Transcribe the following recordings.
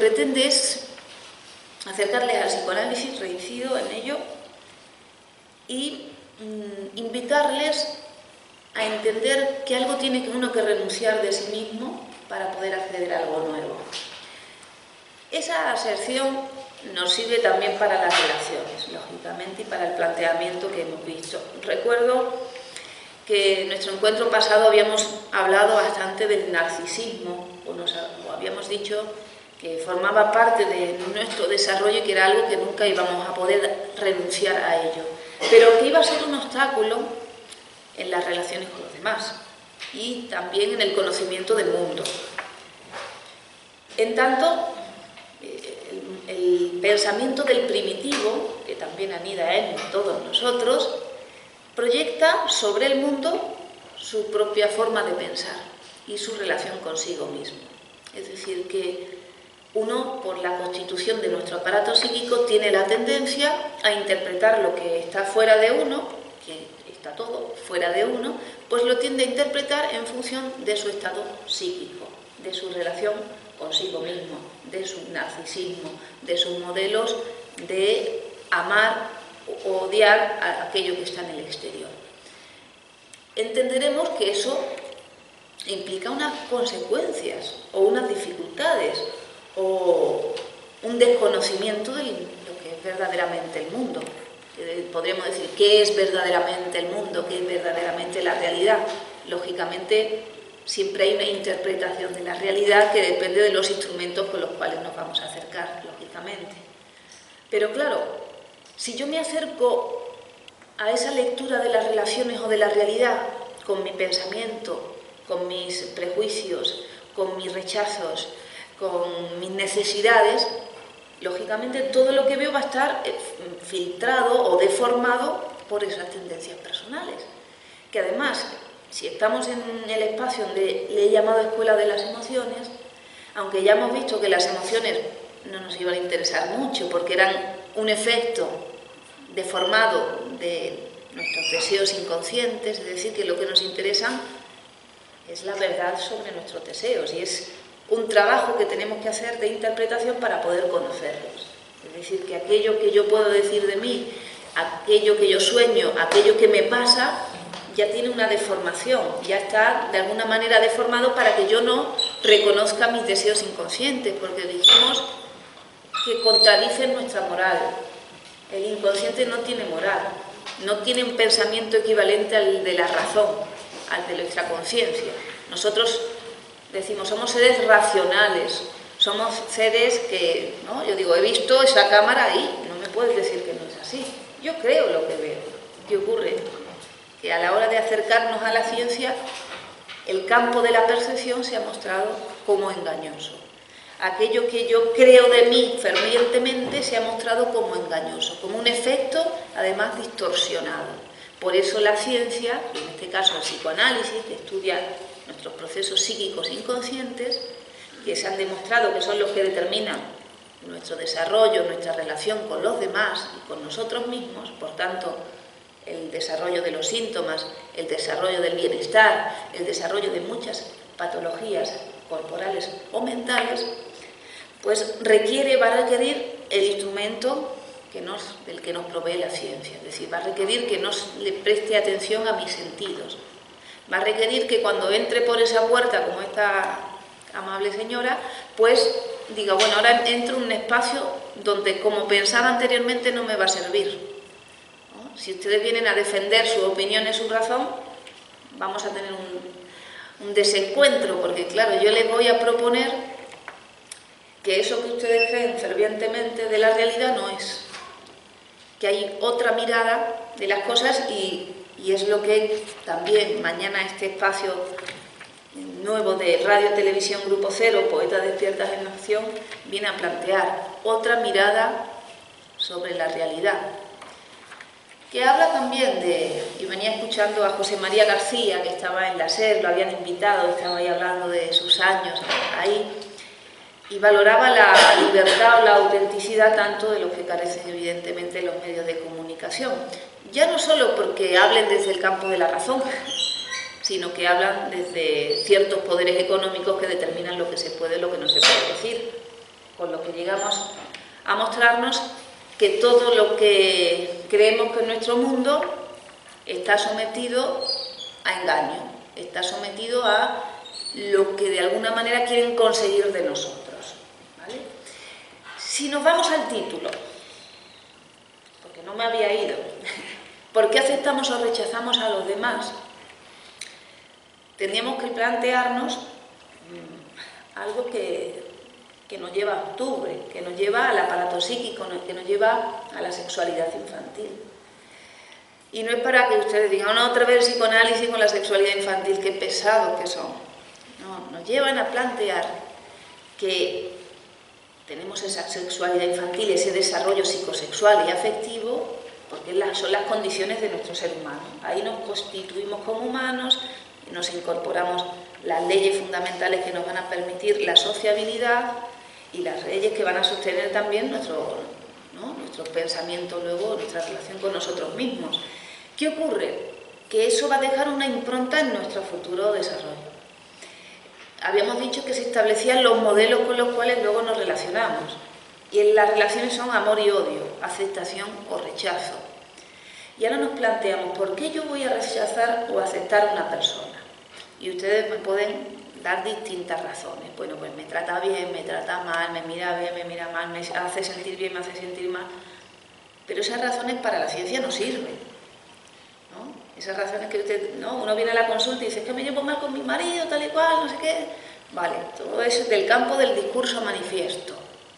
pretende es acercarles al psicoanálisis, reincido en ello, y invitarles a entender que algo tiene uno que renunciar de sí mismo para poder acceder a algo nuevo. Esa aserción nos sirve también para las relaciones, lógicamente, y para el planteamiento que hemos visto. Recuerdo que en nuestro encuentro pasado habíamos hablado bastante del narcisismo, o habíamos dicho que formaba parte de nuestro desarrollo y que era algo que nunca íbamos a poder renunciar a ello, pero que iba a ser un obstáculo en las relaciones con los demás y también en el conocimiento del mundo. En tanto, el pensamiento del primitivo, que también anida en todos nosotros, proyecta sobre el mundo su propia forma de pensar y su relación consigo mismo. Es decir, que uno, por la constitución de nuestro aparato psíquico, tiene la tendencia a interpretar lo que está fuera de uno, que está todo fuera de uno, pues lo tiende a interpretar en función de su estado psíquico, de su relación consigo mismo, de su narcisismo, de sus modelos de amar o odiar a aquello que está en el exterior. Entenderemos que eso implica unas consecuencias o unas dificultades o un desconocimiento de lo que es verdaderamente el mundo. Podríamos decir, ¿qué es verdaderamente el mundo? ¿Qué es verdaderamente la realidad? Lógicamente, siempre hay una interpretación de la realidad que depende de los instrumentos con los cuales nos vamos a acercar, lógicamente. Pero claro, si yo me acerco a esa lectura de las relaciones o de la realidad con mi pensamiento, con mis prejuicios, con mis rechazos, con mis necesidades, lógicamente todo lo que veo va a estar filtrado o deformado por esas tendencias personales, que además, si estamos en el espacio donde le he llamado escuela de las emociones, aunque ya hemos visto que las emociones no nos iban a interesar mucho porque eran un efecto deformado de nuestros deseos inconscientes, es decir, que lo que nos interesa es la verdad sobre nuestros deseos y es un trabajo que tenemos que hacer de interpretación para poder conocerlos. Es decir, que aquello que yo puedo decir de mí, aquello que yo sueño, aquello que me pasa, ya tiene una deformación, ya está de alguna manera deformado para que yo no reconozca mis deseos inconscientes, porque dijimos que contradicen nuestra moral. El inconsciente no tiene moral, no tiene un pensamiento equivalente al de la razón, al de nuestra conciencia. Nosotros decimos, somos seres racionales, somos seres que, ¿no? Yo digo, he visto esa cámara ahí, no me puedes decir que no es así. Yo creo lo que veo. ¿Qué ocurre? Que a la hora de acercarnos a la ciencia, el campo de la percepción se ha mostrado como engañoso. Aquello que yo creo de mí fervientemente se ha mostrado como engañoso, como un efecto, además, distorsionado. Por eso la ciencia, y en este caso el psicoanálisis, que estudia nuestros procesos psíquicos inconscientes, que se han demostrado que son los que determinan nuestro desarrollo, nuestra relación con los demás y con nosotros mismos, por tanto, el desarrollo de los síntomas, el desarrollo del bienestar, el desarrollo de muchas patologías corporales o mentales, pues va a requerir el instrumento del que nos provee la ciencia. Es decir, va a requerir que le preste atención a mis sentidos. Va a requerir que cuando entre por esa puerta, como esta amable señora, pues diga, bueno, ahora entro en un espacio donde, como pensaba anteriormente, no me va a servir. ¿No? Si ustedes vienen a defender su opinión y su razón, vamos a tener un desencuentro, porque claro, yo les voy a proponer que eso que ustedes creen fervientemente de la realidad no es, que hay otra mirada de las cosas y es lo que también mañana este espacio nuevo de Radio Televisión Grupo Cero, Poetas Despiertas en Acción, viene a plantear otra mirada sobre la realidad, que habla también y venía escuchando a José María García, que estaba en la SER, lo habían invitado, estaba ahí hablando de sus años ahí, y valoraba la libertad o la autenticidad tanto de los que carecen evidentemente los medios de comunicación. Ya no solo porque hablen desde el campo de la razón, sino que hablan desde ciertos poderes económicos que determinan lo que se puede y lo que no se puede decir. con lo que llegamos a mostrarnos que todo lo que creemos que es nuestro mundo está sometido a engaño, está sometido a lo que de alguna manera quieren conseguir de nosotros, ¿vale? Si nos vamos al título, porque no me había ido, ¿por qué aceptamos o rechazamos a los demás? Tendríamos que plantearnos algo que nos lleva a octubre, que nos lleva al aparato psíquico, que nos lleva a la sexualidad infantil. Y no es para que ustedes digan, no, otra vez el psicoanálisis con la sexualidad infantil, qué pesados que son. No, nos llevan a plantear que tenemos esa sexualidad infantil, ese desarrollo psicosexual y afectivo, porque son las condiciones de nuestro ser humano. Ahí nos constituimos como humanos, y nos incorporamos las leyes fundamentales que nos van a permitir la sociabilidad y las leyes que van a sostener también nuestro pensamiento, luego nuestra relación con nosotros mismos. ¿Qué ocurre? Que eso va a dejar una impronta en nuestro futuro desarrollo. Habíamos dicho que se establecían los modelos con los cuales luego nos relacionamos. Y en las relaciones son amor y odio, aceptación o rechazo. Y ahora nos planteamos, ¿por qué yo voy a rechazar o aceptar a una persona? Y ustedes me pueden dar distintas razones. Bueno, pues me trata bien, me trata mal, me mira bien, me mira mal, me hace sentir bien, me hace sentir mal. Pero esas razones para la ciencia no sirven, ¿no? Esas razones que usted, ¿no? Uno viene a la consulta y dice, es que me llevo mal con mi marido, tal y cual, no sé qué. Vale, todo eso es del campo del discurso manifiesto.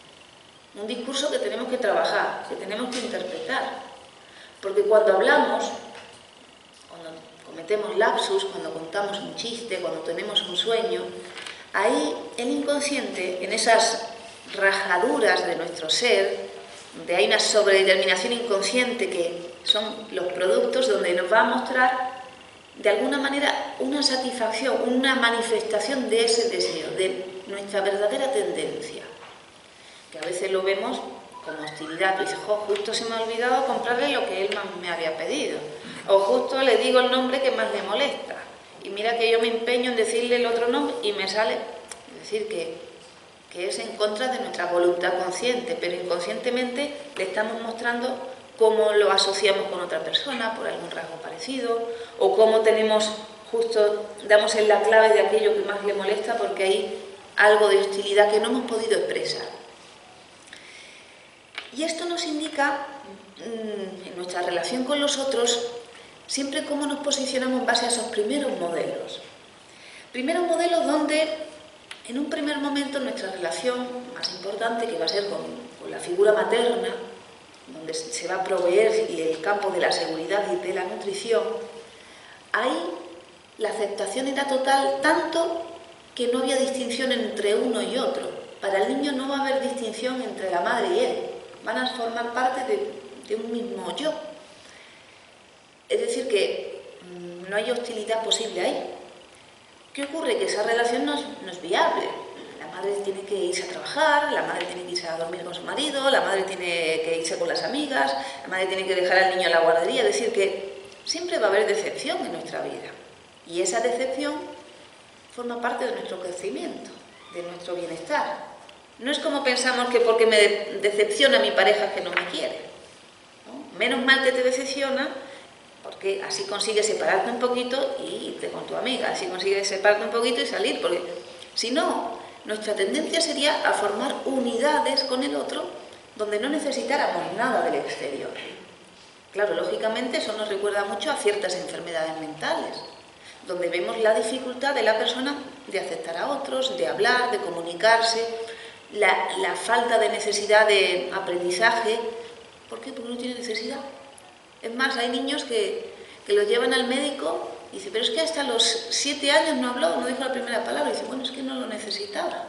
Un discurso que tenemos que trabajar, que tenemos que interpretar. Porque cuando hablamos, cuando cometemos lapsus, cuando contamos un chiste, cuando tenemos un sueño, ahí el inconsciente, en esas rajaduras de nuestro ser, donde hay una sobredeterminación inconsciente que son los productos donde nos va a mostrar de alguna manera una satisfacción, una manifestación de ese deseo, de nuestra verdadera tendencia, que a veces lo vemos como hostilidad. Tú dices, justo se me ha olvidado comprarle lo que él me había pedido, o justo le digo el nombre que más le molesta, y mira que yo me empeño en decirle el otro nombre y me sale, es decir, que es en contra de nuestra voluntad consciente, pero inconscientemente le estamos mostrando cómo lo asociamos con otra persona por algún rasgo parecido, o cómo damos en la clave de aquello que más le molesta porque hay algo de hostilidad que no hemos podido expresar. Y esto nos indica, en nuestra relación con los otros, siempre cómo nos posicionamos en base a esos primeros modelos. Primeros modelos donde, en un primer momento, nuestra relación más importante, que va a ser con la figura materna, donde se va a proveer el campo de la seguridad y de la nutrición, ahí la aceptación era total, tanto que no había distinción entre uno y otro. Para el niño no va a haber distinción entre la madre y él, van a formar parte de un mismo yo. Es decir, que no hay hostilidad posible ahí. ¿Qué ocurre? Que esa relación no es viable. La madre tiene que irse a trabajar, la madre tiene que irse a dormir con su marido, la madre tiene que irse con las amigas, la madre tiene que dejar al niño en la guardería. Es decir, que siempre va a haber decepción en nuestra vida. Y esa decepción forma parte de nuestro crecimiento, de nuestro bienestar. No es como pensamos que porque me decepciona mi pareja que no me quiere, ¿no? Menos mal que te decepciona, porque así consigues separarte un poquito y irte con tu amiga, así consigues separarte un poquito y salir, porque si no, nuestra tendencia sería a formar unidades con el otro donde no necesitáramos nada del exterior. Claro, lógicamente eso nos recuerda mucho a ciertas enfermedades mentales, donde vemos la dificultad de la persona de aceptar a otros, de hablar, de comunicarse, la falta de necesidad de aprendizaje. ¿Por qué? Porque no tiene necesidad. Es más, hay niños que los llevan al médico y dicen, pero es que hasta los 7 años no habló, no dijo la primera palabra. Y dice, bueno, es que no lo necesitaba.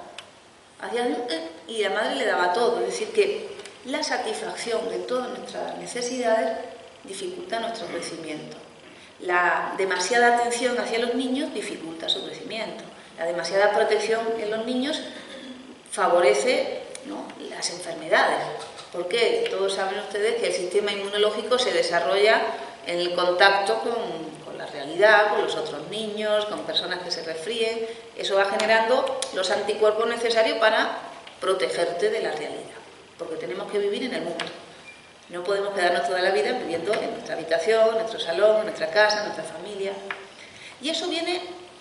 Y la madre le daba todo. Es decir, que la satisfacción de todas nuestras necesidades dificulta nuestro crecimiento. La demasiada atención hacia los niños dificulta su crecimiento. La demasiada protección en los niños favorece, ¿no?, las enfermedades. Porque todos saben ustedes que el sistema inmunológico se desarrolla en el contacto con la realidad, con los otros niños, con personas que se resfríen. Eso va generando los anticuerpos necesarios para protegerte de la realidad, porque tenemos que vivir en el mundo. No podemos quedarnos toda la vida viviendo en nuestra habitación, en nuestro salón, en nuestra casa, en nuestra familia. Y eso viene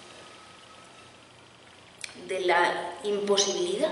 de la imposibilidad.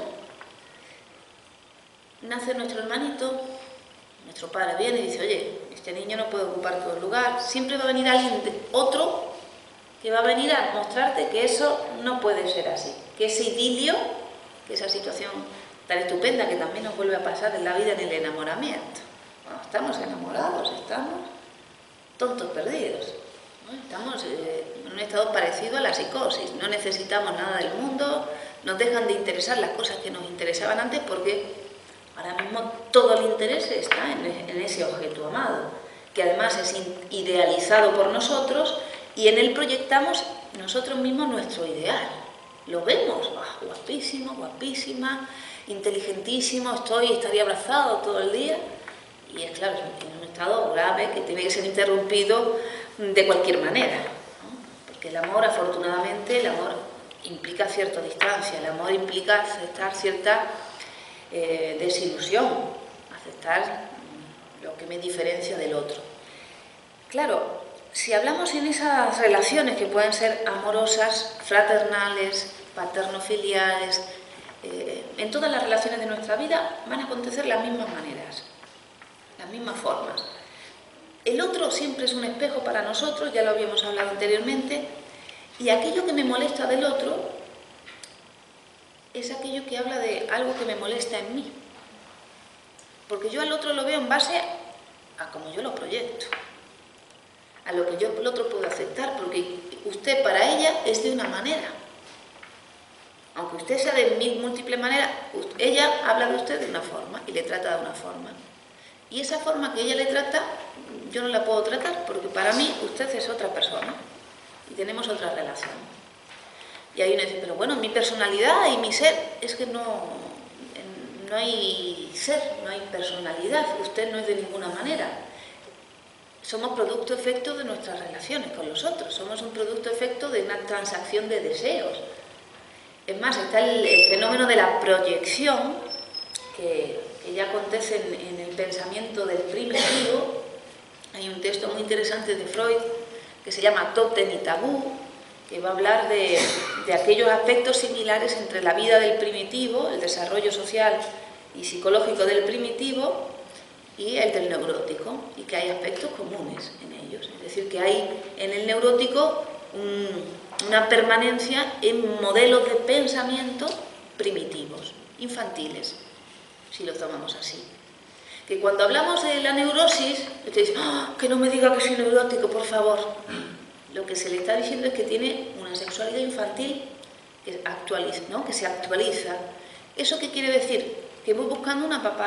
Nace nuestro hermanito, nuestro padre viene y dice, oye, este niño no puede ocupar todo el lugar. Siempre va a venir alguien, otro, que va a venir a mostrarte que eso no puede ser así. Que ese idilio, que esa situación tan estupenda que también nos vuelve a pasar en la vida en el enamoramiento. Cuando estamos enamorados, estamos tontos perdidos, ¿no? Estamos en un estado parecido a la psicosis. No necesitamos nada del mundo, nos dejan de interesar las cosas que nos interesaban antes porque ahora mismo todo el interés está en ese objeto amado, que además es idealizado por nosotros y en él proyectamos nosotros mismos nuestro ideal. Lo vemos, guapísimo, guapísima, inteligentísimo, estaría abrazado todo el día. Y es claro, es un estado grave que tiene que ser interrumpido de cualquier manera, ¿no? Porque el amor, afortunadamente, el amor implica cierta distancia, el amor implica aceptar cierta desilusión, aceptar lo que me diferencia del otro. Claro, si hablamos en esas relaciones que pueden ser amorosas, fraternales, paterno-filiales, en todas las relaciones de nuestra vida van a acontecer las mismas maneras, las mismas formas. El otro siempre es un espejo para nosotros, ya lo habíamos hablado anteriormente, y aquello que me molesta del otro es aquello que habla de algo que me molesta en mí. Porque yo al otro lo veo en base a cómo yo lo proyecto, a lo que yo el otro puedo aceptar, porque usted para ella es de una manera. Aunque usted sea de múltiples maneras, ella habla de usted de una forma y le trata de una forma. Y esa forma que ella le trata, yo no la puedo tratar, porque para mí usted es otra persona y tenemos otra relación. Y ahí uno dice, pero bueno, mi personalidad y mi ser, es que no hay ser, no hay personalidad, usted no es de ninguna manera. Somos producto-efecto de nuestras relaciones con los otros, somos un producto-efecto de una transacción de deseos. Es más, está el fenómeno de la proyección, que ya acontece en el pensamiento del primitivo. Hay un texto muy interesante de Freud que se llama Tótem y Tabú, que va a hablar de aquellos aspectos similares entre la vida del primitivo, el desarrollo social y psicológico del primitivo, y el del neurótico, y que hay aspectos comunes en ellos. Es decir, que hay en el neurótico una permanencia en modelos de pensamiento primitivos, infantiles, si lo tomamos así. Que cuando hablamos de la neurosis, usted dice, ¡oh, que no me diga que soy neurótico, por favor! Lo que se le está diciendo es que tiene una sexualidad infantil que actualiza, ¿no? Que se actualiza. ¿Eso qué quiere decir? Que voy buscando una papá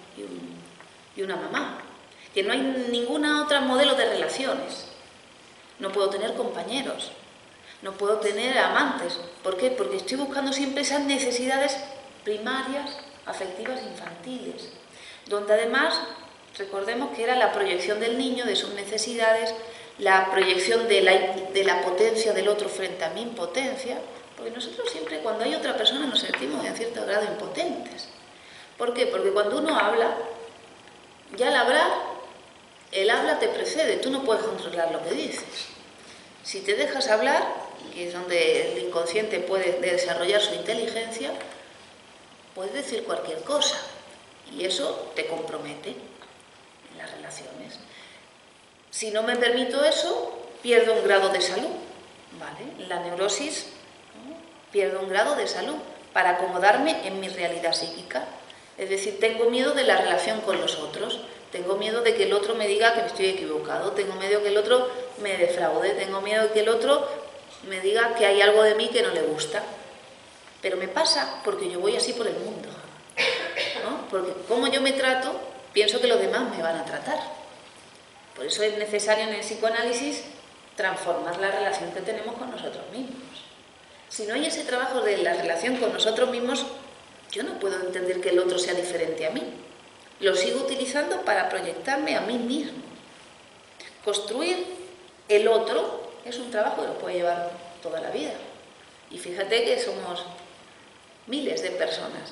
y una mamá, que no hay ningún otro modelo de relaciones. No puedo tener compañeros, no puedo tener amantes. ¿Por qué? Porque estoy buscando siempre esas necesidades primarias, afectivas, infantiles, donde además, recordemos que era la proyección del niño, de sus necesidades, la proyección de la potencia del otro frente a mi impotencia, porque nosotros siempre cuando hay otra persona nos sentimos en cierto grado impotentes. ¿Por qué? Porque cuando uno habla, ya al hablar, el habla te precede, tú no puedes controlar lo que dices. Si te dejas hablar, que es donde el inconsciente puede desarrollar su inteligencia, puedes decir cualquier cosa y eso te compromete en las relaciones. Si no me permito eso, pierdo un grado de salud, ¿vale? La neurosis, ¿no? Pierdo un grado de salud para acomodarme en mi realidad psíquica. Es decir, tengo miedo de la relación con los otros, tengo miedo de que el otro me diga que me estoy equivocado, tengo miedo de que el otro me defraude, tengo miedo de que el otro me diga que hay algo de mí que no le gusta. Pero me pasa porque yo voy así por el mundo, ¿no? Porque como yo me trato, pienso que los demás me van a tratar. Por eso es necesario en el psicoanálisis transformar la relación que tenemos con nosotros mismos. Si no hay ese trabajo de la relación con nosotros mismos, yo no puedo entender que el otro sea diferente a mí. Lo sigo utilizando para proyectarme a mí mismo. Construir el otro es un trabajo que nos puede llevar toda la vida. Y fíjate que somos miles de personas.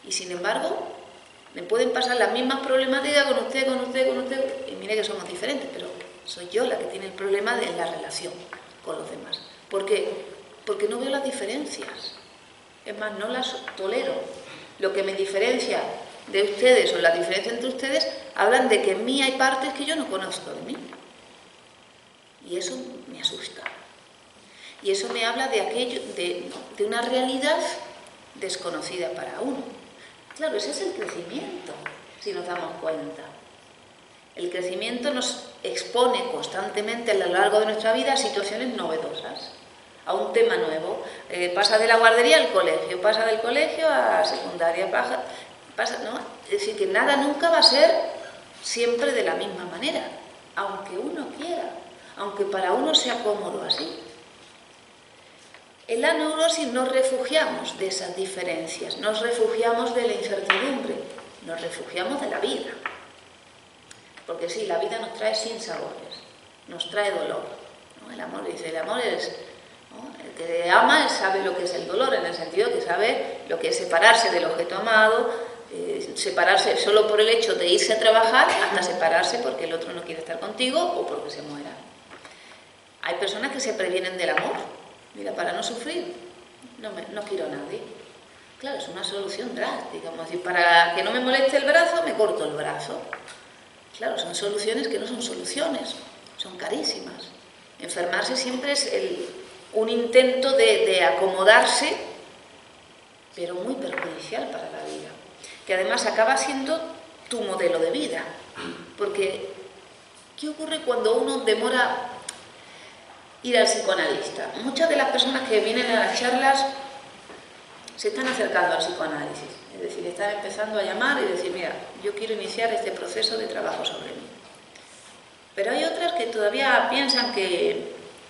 Y sin embargo, me pueden pasar las mismas problemáticas con usted, y mire que somos diferentes, pero soy yo la que tiene el problema de la relación con los demás. ¿Por qué? Porque no veo las diferencias. Es más, no las tolero. Lo que me diferencia de ustedes o la diferencia entre ustedes, hablan de que en mí hay partes que yo no conozco de mí. Y eso me asusta. Y eso me habla de aquello, de una realidad desconocida para uno. Claro, ese es el crecimiento, si nos damos cuenta. El crecimiento nos expone constantemente a lo largo de nuestra vida a situaciones novedosas, a un tema nuevo. Pasa de la guardería al colegio, pasa del colegio a secundaria, pasa, ¿no? Es decir, que nada nunca va a ser siempre de la misma manera, aunque uno quiera, aunque para uno sea cómodo así. En la neurosis nos refugiamos de esas diferencias, nos refugiamos de la incertidumbre, nos refugiamos de la vida. Porque sí, la vida nos trae sinsabores, nos trae dolor, ¿no? El amor, dice, el amor es, ¿no? El que ama, él sabe lo que es el dolor, en el sentido que sabe lo que es separarse del objeto amado, separarse solo por el hecho de irse a trabajar, hasta separarse porque el otro no quiere estar contigo o porque se muera. Hay personas que se previenen del amor, mira, para no sufrir, no quiero a nadie. Claro, es una solución drástica, como decir, para que no me moleste el brazo, me corto el brazo. Claro, son soluciones que no son soluciones, son carísimas. Enfermarse siempre es un intento de acomodarse, pero muy perjudicial para la vida, que además acaba siendo tu modelo de vida. Porque, ¿qué ocurre cuando uno demora ir al psicoanalista? Muchas de las personas que vienen a las charlas se están acercando al psicoanálisis, es decir, están empezando a llamar y decir, mira, yo quiero iniciar este proceso de trabajo sobre mí. Pero hay otras que todavía piensan que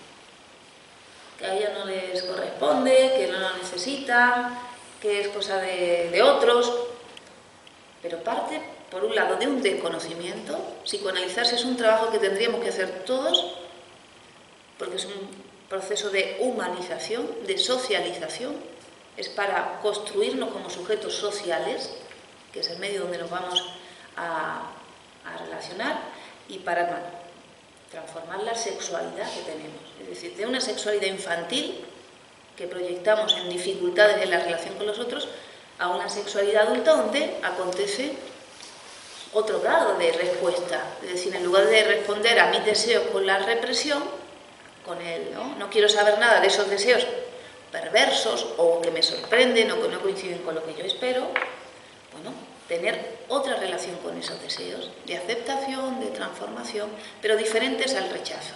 a ellas no les corresponde, que no lo necesitan, que es cosa de otros. Pero parte, por un lado, de un desconocimiento. Psicoanalizarse es un trabajo que tendríamos que hacer todos, porque es un proceso de humanización, de socialización. Es para construirnos como sujetos sociales, que es el medio donde nos vamos a relacionar, y para transformar la sexualidad que tenemos. Es decir, de una sexualidad infantil que proyectamos en dificultades en la relación con los otros, a una sexualidad adulta donde acontece otro grado de respuesta. Es decir, en lugar de responder a mis deseos con la represión, con el no quiero saber nada de esos deseos perversos o que me sorprenden o que no coinciden con lo que yo espero, bueno, tener otra relación con esos deseos de aceptación, de transformación, pero diferentes al rechazo.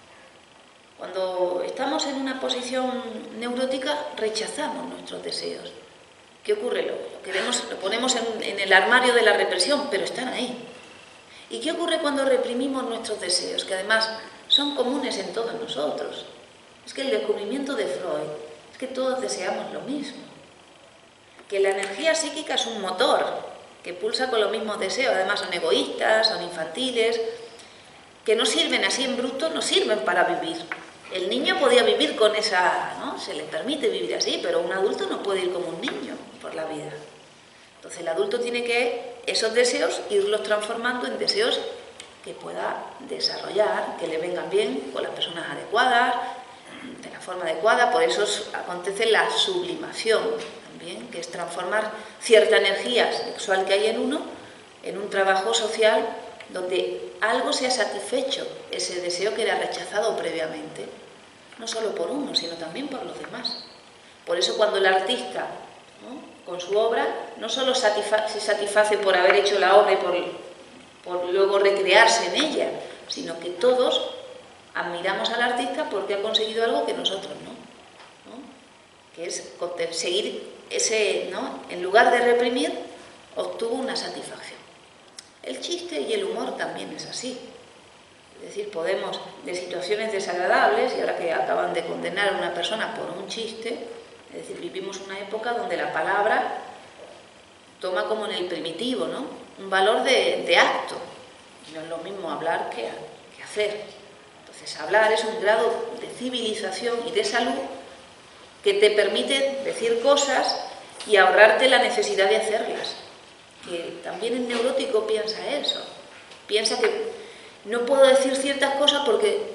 Cuando estamos en una posición neurótica, rechazamos nuestros deseos. ¿Qué ocurre? Lo ponemos en el armario de la represión, pero están ahí. ¿Y qué ocurre cuando reprimimos nuestros deseos? Que además son comunes en todos nosotros. Es que el descubrimiento de Freud es que todos deseamos lo mismo. Que la energía psíquica es un motor que pulsa con los mismos deseos. Además son egoístas, son infantiles, que no sirven así en bruto, no sirven para vivir. El niño podía vivir con esa, ¿no? Se le permite vivir así, pero un adulto no puede ir como un niño por la vida. Entonces el adulto tiene que esos deseos irlos transformando en deseos que pueda desarrollar, que le vengan bien con las personas adecuadas, de la forma adecuada. Por eso acontece la sublimación también, que es transformar cierta energía sexual que hay en uno en un trabajo social donde algo sea satisfecho, ese deseo que era rechazado previamente, no solo por uno, sino también por los demás. Por eso cuando el artista, ¿no?, con su obra, no solo se satisface por haber hecho la obra y por luego recrearse en ella, sino que todos admiramos al artista porque ha conseguido algo que nosotros no, que es conseguir ese, ¿no?, en lugar de reprimir, obtuvo una satisfacción. El chiste y el humor también es así. Es decir, podemos, de situaciones desagradables, y ahora que acaban de condenar a una persona por un chiste, es decir, vivimos una época donde la palabra toma como en el primitivo, ¿no?, un valor de acto. No es lo mismo hablar que hacer. Entonces, hablar es un grado de civilización y de salud que te permite decir cosas y ahorrarte la necesidad de hacerlas. Que también el neurótico piensa eso. Piensa que no puedo decir ciertas cosas porque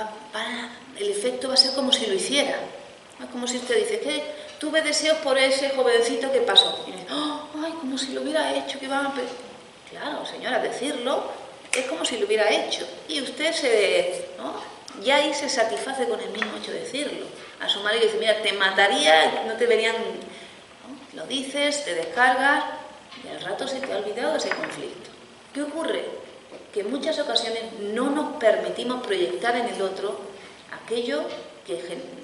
el efecto va a ser como si lo hiciera. Es como si usted dice que tuve deseos por ese jovencito que pasó. Y me dice, oh, ay, como si lo hubiera hecho, que van a... Claro, señora, decirlo es como si lo hubiera hecho. Y usted ¿no? Ya ahí se satisface con el mismo hecho de decirlo. A su marido dice, mira, te mataría, no te verían... ¿no? Lo dices, te descargas y al rato se te ha olvidado ese conflicto. ¿Qué ocurre? Que en muchas ocasiones no nos permitimos proyectar en el otro aquello que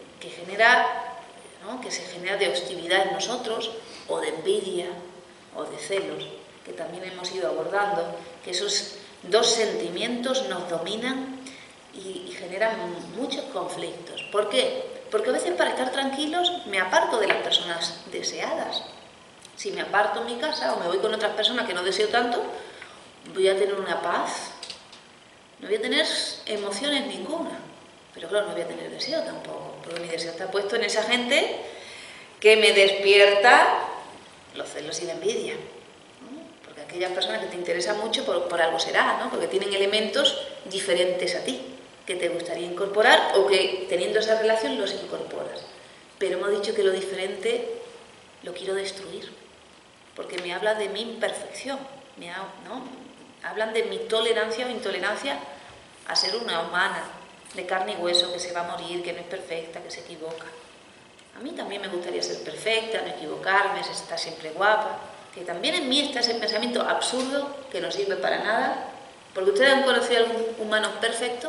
genera, ¿no? Que se genera de hostilidad en nosotros, o de envidia, o de celos, que también hemos ido abordando, que esos dos sentimientos nos dominan y generan muchos conflictos. ¿Por qué? Porque a veces para estar tranquilos me aparto de las personas deseadas. Si me aparto en mi casa o me voy con otras personas que no deseo tanto, voy a tener una paz, no voy a tener emociones ninguna, pero claro, no voy a tener deseo tampoco, porque mi deseo está puesto en esa gente que me despierta los celos y la envidia, ¿no? Porque aquellas personas que te interesan mucho por algo será, ¿no? Porque tienen elementos diferentes a ti, que te gustaría incorporar o que teniendo esa relación los incorporas. Pero hemos dicho que lo diferente lo quiero destruir, porque me habla de mi imperfección, ¿no? Hablan de mi tolerancia o intolerancia a ser una humana, de carne y hueso, que se va a morir, que no es perfecta, que se equivoca. A mí también me gustaría ser perfecta, no equivocarme, estar siempre guapa, que también en mí está ese pensamiento absurdo que no sirve para nada, porque ustedes han conocido a algún humano perfecto,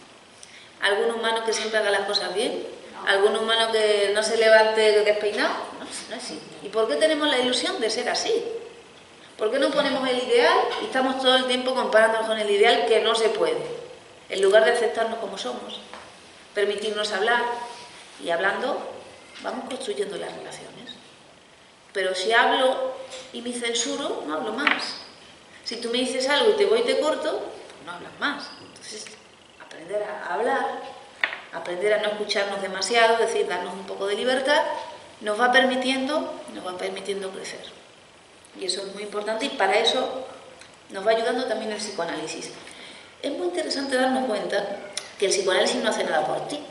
algún humano que siempre haga las cosas bien, algún humano que no se levante despeinado, no existe. ¿Y por qué tenemos la ilusión de ser así? ¿Por qué no ponemos el ideal y estamos todo el tiempo comparándonos con el ideal que no se puede? En lugar de aceptarnos como somos, permitirnos hablar, y hablando vamos construyendo las relaciones. Pero si hablo y me censuro, no hablo más. Si tú me dices algo y te voy y te corto, pues no hablas más. Entonces, aprender a hablar, aprender a no escucharnos demasiado, es decir, darnos un poco de libertad, nos va permitiendo crecer. Y eso es muy importante y para eso nos va ayudando también el psicoanálisis. Es muy interesante darnos cuenta que el psicoanálisis no hace nada por ti.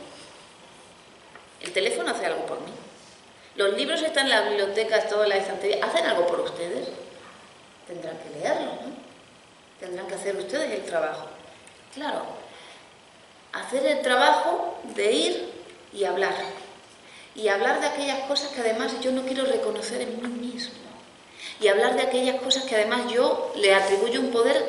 El teléfono hace algo por mí. Los libros están en las bibliotecas, todas las estanterías, ¿hacen algo por ustedes? Tendrán que leerlos, ¿no? Tendrán que hacer ustedes el trabajo. Claro, hacer el trabajo de ir y hablar. Y hablar de aquellas cosas que además yo no quiero reconocer en mí mismo. Y hablar de aquellas cosas que además yo le atribuyo un poder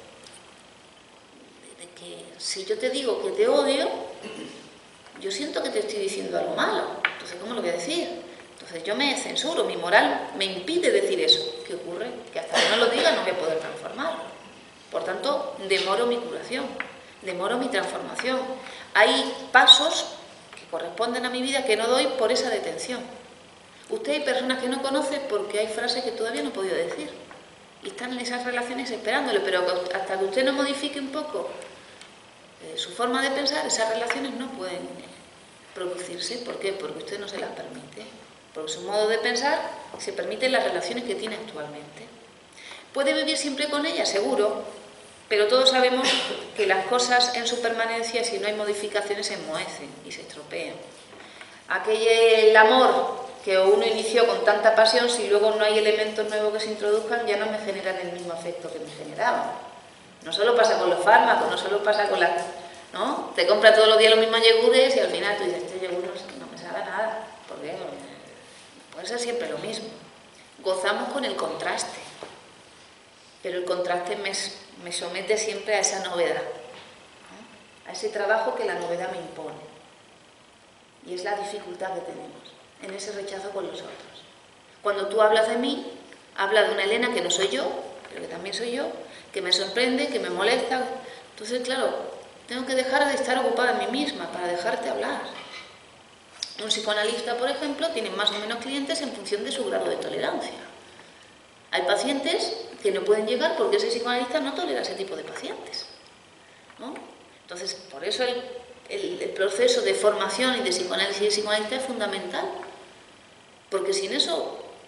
de que si yo te digo que te odio, yo siento que te estoy diciendo algo malo. Entonces, ¿cómo lo voy a decir? Entonces yo me censuro, mi moral me impide decir eso. ¿Qué ocurre? Que hasta que no lo diga no voy a poder transformarlo. Por tanto, demoro mi curación, demoro mi transformación. Hay pasos que corresponden a mi vida que no doy por esa detención. Usted hay personas que no conoce porque hay frases que todavía no he podido decir. Y están en esas relaciones esperándole, pero hasta que usted no modifique un poco su forma de pensar, esas relaciones no pueden producirse. ¿Por qué? Porque usted no se las permite. Porque su modo de pensar se permite en las relaciones que tiene actualmente. ¿Puede vivir siempre con ellas? Seguro. Pero todos sabemos que las cosas en su permanencia, si no hay modificaciones, se enmohecen y se estropean. El amor que uno inició con tanta pasión, si luego no hay elementos nuevos que se introduzcan, ya no me generan el mismo afecto que me generaban. No solo pasa con los fármacos, no solo pasa con las... ¿no? Te compras todos los días los mismos yogures y al final tú dices, este yogur no me sabe nada, porque puede ser siempre lo mismo. Gozamos con el contraste, pero el contraste me somete siempre a esa novedad, ¿no? A ese trabajo que la novedad me impone. Y es la dificultad que tenemos en ese rechazo con los otros. Cuando tú hablas de mí, hablas de una Elena que no soy yo, pero que también soy yo, que me sorprende, que me molesta. Entonces, claro, tengo que dejar de estar ocupada en mí misma para dejarte hablar. Un psicoanalista, por ejemplo, tiene más o menos clientes en función de su grado de tolerancia. Hay pacientes que no pueden llegar porque ese psicoanalista no tolera ese tipo de pacientes, ¿no? Entonces, por eso el proceso de formación y de psicoanálisis y psicoanalista es fundamental, porque sin eso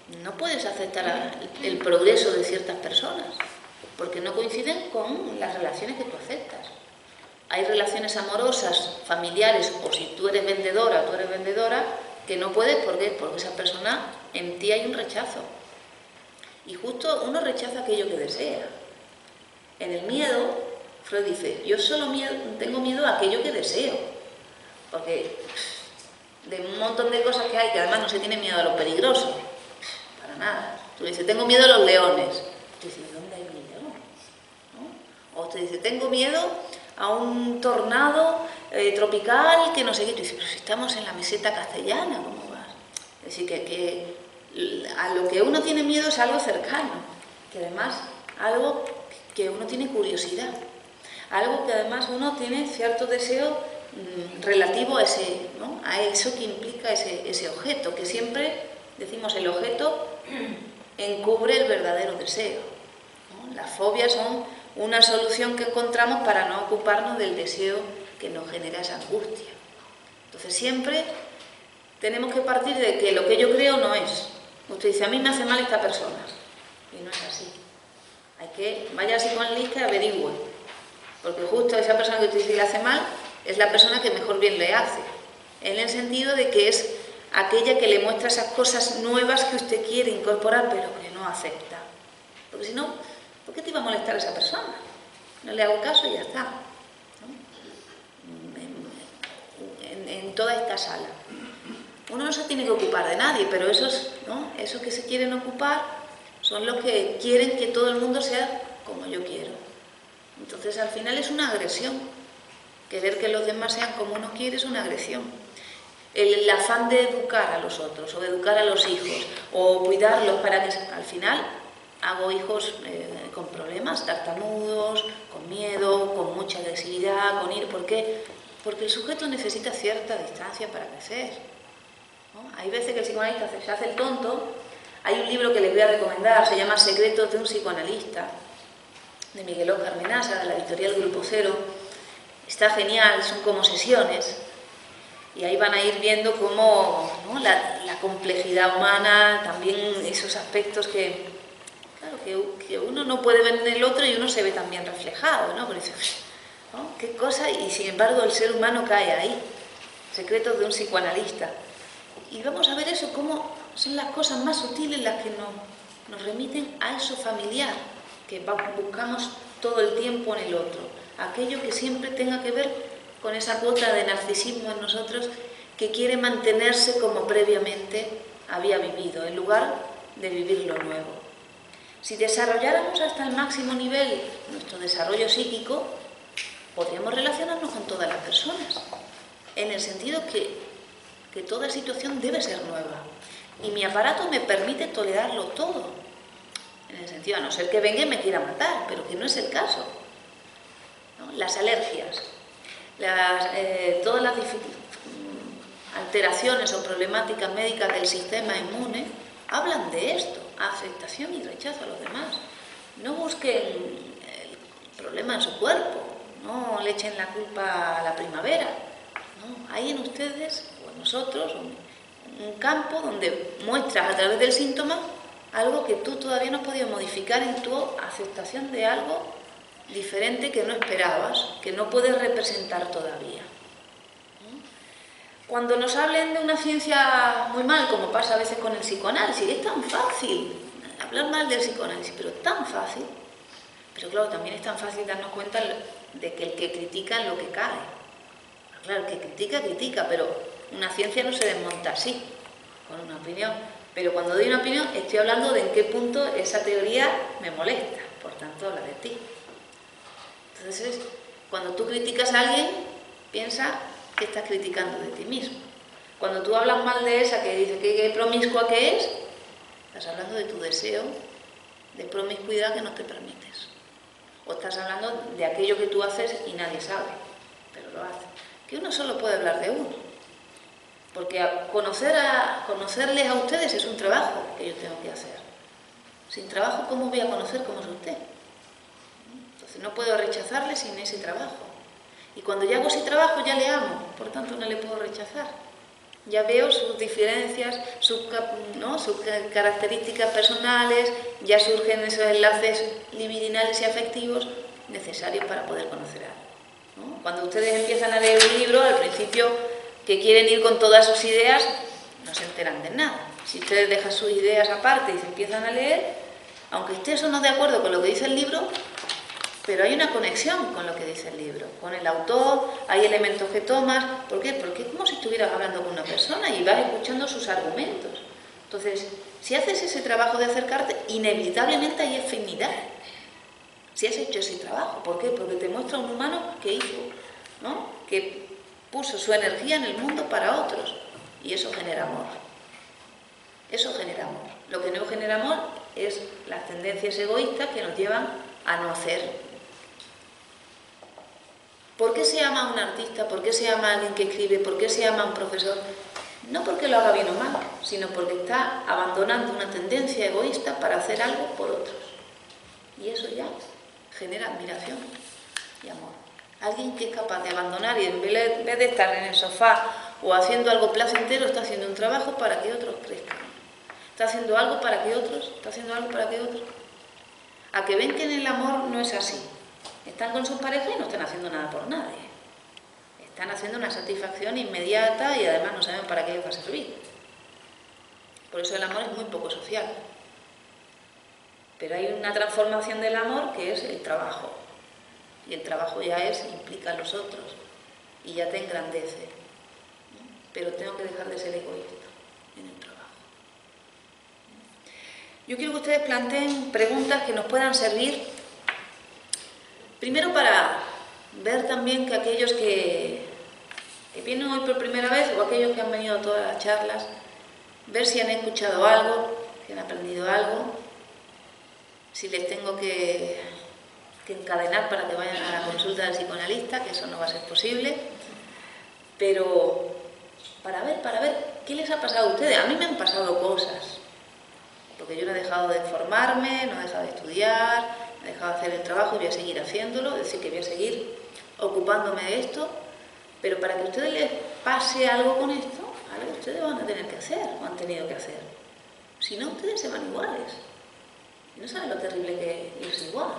no puedes aceptar el progreso de ciertas personas, porque no coinciden con las relaciones que tú aceptas. Hay relaciones amorosas, familiares, o si tú eres vendedora o tú eres vendedora, que no puedes, ¿por qué? Porque esa persona, en ti hay un rechazo. Y justo uno rechaza aquello que desea. En el miedo, Freud dice, yo solo tengo miedo a aquello que deseo. Porque de un montón de cosas que hay, que además no se tiene miedo a lo peligroso, para nada. Tú dices, tengo miedo a los leones. Tú dices, ¿dónde hay un león? ¿No? O te dice, tengo miedo a un tornado tropical que no sé qué. Tú dices, pero si estamos en la meseta castellana, ¿cómo vas? Es decir, que a lo que uno tiene miedo es algo cercano, que además algo que uno tiene curiosidad, algo que además uno tiene cierto deseo relativo a, ¿no? a eso que implica ese objeto, que siempre decimos el objeto encubre el verdadero deseo, ¿no? Las fobias son una solución que encontramos para no ocuparnos del deseo que nos genera esa angustia. Entonces siempre tenemos que partir de que lo que yo creo no es. Usted dice, a mí me hace mal esta persona, y no es así. Hay que, vaya así con lista y averigüe, porque justo esa persona que usted dice que le hace mal es la persona que mejor bien le hace, en el sentido de que es aquella que le muestra esas cosas nuevas que usted quiere incorporar pero que no acepta. Porque si no, ¿por qué te iba a molestar esa persona? No le hago caso y ya está, ¿no? En toda esta sala uno no se tiene que ocupar de nadie, pero esos, ¿no? Esos que se quieren ocupar son los que quieren que todo el mundo sea como yo quiero. Entonces al final es una agresión. Querer que los demás sean como uno quiere es una agresión. El afán de educar a los otros, o educar a los hijos, o cuidarlos para que al final hago hijos con problemas, tartamudos, con miedo, con mucha agresividad, con ir. ¿Por qué? Porque el sujeto necesita cierta distancia para crecer, ¿no? Hay veces que el psicoanalista se hace el tonto. Hay un libro que les voy a recomendar, se llama Secretos de un psicoanalista, de Miguel Óscar Menasa, de la editorial Grupo Cero. Está genial, son como sesiones, y ahí van a ir viendo cómo, ¿no? la complejidad humana, también esos aspectos que, claro, que uno no puede ver en el otro y uno se ve también reflejado, ¿no? Por eso, ¿no? ¿Qué cosa? Y sin embargo el ser humano cae ahí. Secretos de un psicoanalista. Y vamos a ver eso, cómo son las cosas más sutiles las que nos remiten a eso familiar, que buscamos todo el tiempo en el otro. Aquello que siempre tenga que ver con esa cuota de narcisismo en nosotros que quiere mantenerse como previamente había vivido, en lugar de vivir lo nuevo. Si desarrolláramos hasta el máximo nivel nuestro desarrollo psíquico, podríamos relacionarnos con todas las personas, en el sentido que toda situación debe ser nueva. Y mi aparato me permite tolerarlo todo, en el sentido, a no ser que venga y me quiera matar, pero que no es el caso, ¿no? Las alergias, todas las alteraciones o problemáticas médicas del sistema inmune hablan de esto, aceptación y rechazo a los demás. No busquen el problema en su cuerpo, no le echen la culpa a la primavera, ¿no? Hay en ustedes o en nosotros un campo donde muestras a través del síntoma algo que tú todavía no has podido modificar en tu aceptación de algo diferente que no esperabas, que no puedes representar todavía. Cuando nos hablen de una ciencia muy mal, como pasa a veces con el psicoanálisis, es tan fácil hablar mal del psicoanálisis, pero tan fácil. Pero claro, también es tan fácil darnos cuenta de que el que critica es lo que cae. Claro, el que critica, pero una ciencia no se desmonta así, con una opinión. Pero cuando doy una opinión, estoy hablando de en qué punto esa teoría me molesta, por tanto habla de ti. Entonces, cuando tú criticas a alguien, piensa que estás criticando de ti mismo. Cuando tú hablas mal de esa que dice que promiscua que es, estás hablando de tu deseo de promiscuidad que no te permites. O estás hablando de aquello que tú haces y nadie sabe, pero lo haces. Que uno solo puede hablar de uno. Porque conocerles a ustedes es un trabajo que yo tengo que hacer. Sin trabajo, ¿cómo voy a conocer cómo es usted? Entonces no puedo rechazarle sin ese trabajo. Y cuando ya hago ese trabajo ya le amo, por tanto no le puedo rechazar. Ya veo sus diferencias, ¿no?, sus características personales, ya surgen esos enlaces libidinales y afectivos necesarios para poder conocer algo, ¿no? Cuando ustedes empiezan a leer un libro, al principio, que quieren ir con todas sus ideas, no se enteran de nada. Si ustedes dejan sus ideas aparte y se empiezan a leer, aunque ustedes no de acuerdo con lo que dice el libro, pero hay una conexión con lo que dice el libro, con el autor, hay elementos que tomas. ¿Por qué? Porque es como si estuvieras hablando con una persona y vas escuchando sus argumentos. Entonces, si haces ese trabajo de acercarte, inevitablemente hay afinidad. Si has hecho ese trabajo, ¿por qué? Porque te muestra un humano que hizo, ¿no?, que puso su energía en el mundo para otros, y eso genera amor. Eso genera amor. Lo que no genera amor es las tendencias egoístas que nos llevan a no hacer. ¿Por qué se ama a un artista? ¿Por qué se ama a alguien que escribe? ¿Por qué se ama a un profesor? No porque lo haga bien o mal, sino porque está abandonando una tendencia egoísta para hacer algo por otros. Y eso ya genera admiración y amor. Alguien que es capaz de abandonar y en vez de estar en el sofá o haciendo algo placentero, está haciendo un trabajo para que otros crezcan. Está haciendo algo para que otros, está haciendo algo para que otros. A que ven que en el amor no es así. Están con sus parejas y no están haciendo nada por nadie. Están haciendo una satisfacción inmediata y además no saben para qué les va a servir. Por eso el amor es muy poco social. Pero hay una transformación del amor que es el trabajo. Y el trabajo ya implica a los otros y ya te engrandece. Pero tengo que dejar de ser egoísta en el trabajo. Yo quiero que ustedes planteen preguntas que nos puedan servir. Primero, para ver también que aquellos que vienen hoy por primera vez o aquellos que han venido a todas las charlas, ver si han escuchado algo, si han aprendido algo, si les tengo que encadenar para que vayan a la consulta del psicoanalista, que eso no va a ser posible, pero para ver qué les ha pasado a ustedes. A mí me han pasado cosas, porque yo no he dejado de formarme, no he dejado de estudiar, he dejado de hacer el trabajo y voy a seguir haciéndolo, es decir, que voy a seguir ocupándome de esto, pero para que a ustedes les pase algo con esto, algo ustedes van a tener que hacer, o han tenido que hacer. Si no, ustedes se van iguales. Y no saben lo terrible que es irse igual.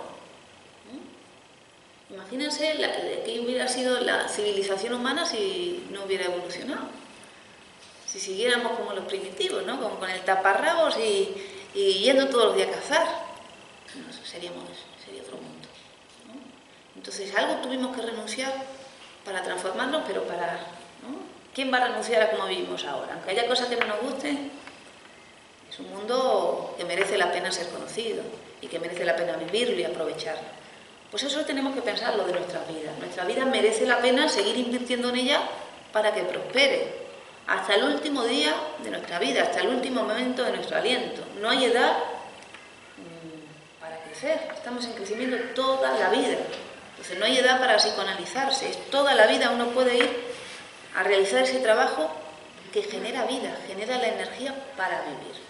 Imagínense que hubiera sido la civilización humana si no hubiera evolucionado. Si siguiéramos como los primitivos, ¿no?, como con el taparrabos y yendo todos los días a cazar. No, sería otro mundo, ¿no? Entonces algo tuvimos que renunciar para transformarnos, pero ¿no? ¿Quién va a renunciar a cómo vivimos ahora? Aunque haya cosas que no nos gusten, es un mundo que merece la pena ser conocido y que merece la pena vivirlo y aprovecharlo. Pues eso tenemos que pensarlo de nuestras vidas. Nuestra vida merece la pena seguir invirtiendo en ella para que prospere hasta el último día de nuestra vida, hasta el último momento de nuestro aliento. No hay edad para crecer, estamos en crecimiento toda la vida. Entonces no hay edad para psicoanalizarse, es toda la vida. Uno puede ir a realizar ese trabajo que genera vida, genera la energía para vivir.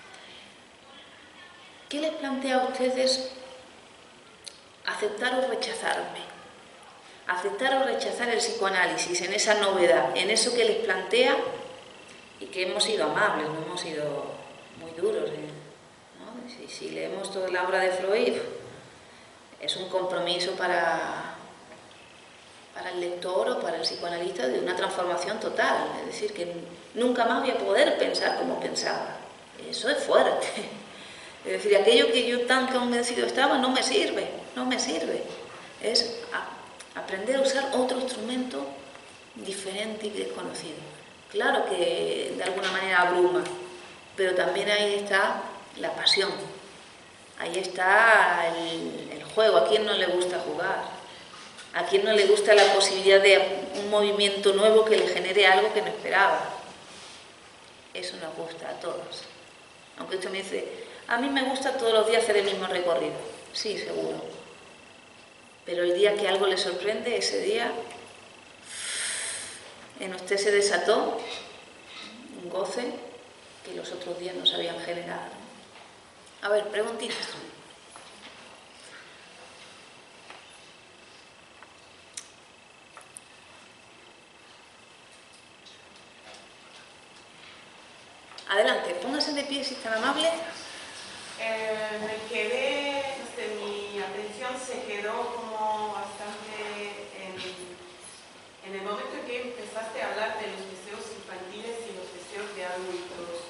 ¿Qué les plantea a ustedes aceptar o rechazarme? Aceptar o rechazar el psicoanálisis en esa novedad, en eso que les plantea, y que hemos sido amables, no hemos sido muy duros, ¿no? Si leemos toda la obra de Freud, es un compromiso para el lector o para el psicoanalista de una transformación total, es decir, que nunca más voy a poder pensar como pensaba. Eso es fuerte. Es decir, aquello que yo tan convencido estaba no me sirve. Es aprender a usar otro instrumento diferente y desconocido. Claro que de alguna manera abruma, pero también ahí está la pasión, ahí está el juego. ¿A quién no le gusta jugar? ¿A quién no le gusta la posibilidad de un movimiento nuevo que le genere algo que no esperaba? Eso nos gusta a todos. Aunque usted me dice, a mí me gusta todos los días hacer el mismo recorrido. Sí, seguro. Pero el día que algo le sorprende, ese día en usted se desató un goce que los otros días no se habían generado. A ver, preguntitas. Adelante, póngase de pie si es tan amable. Me quedé, mi atención se quedó como bastante en el momento en que empezaste a hablar de los deseos infantiles y los deseos de adultos.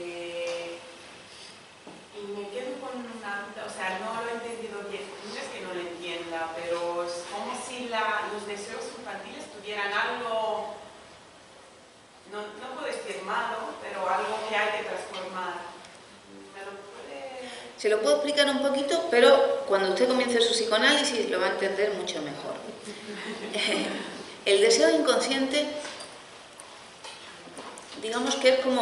Y me quedo con una duda, o sea, no lo he entendido bien, no es que no lo entienda, pero es como si los deseos infantiles tuvieran algo, no puedo decir malo, pero algo que hay que transformar. Se lo puedo explicar un poquito, pero cuando usted comience su psicoanálisis lo va a entender mucho mejor. El deseo inconsciente, digamos que es como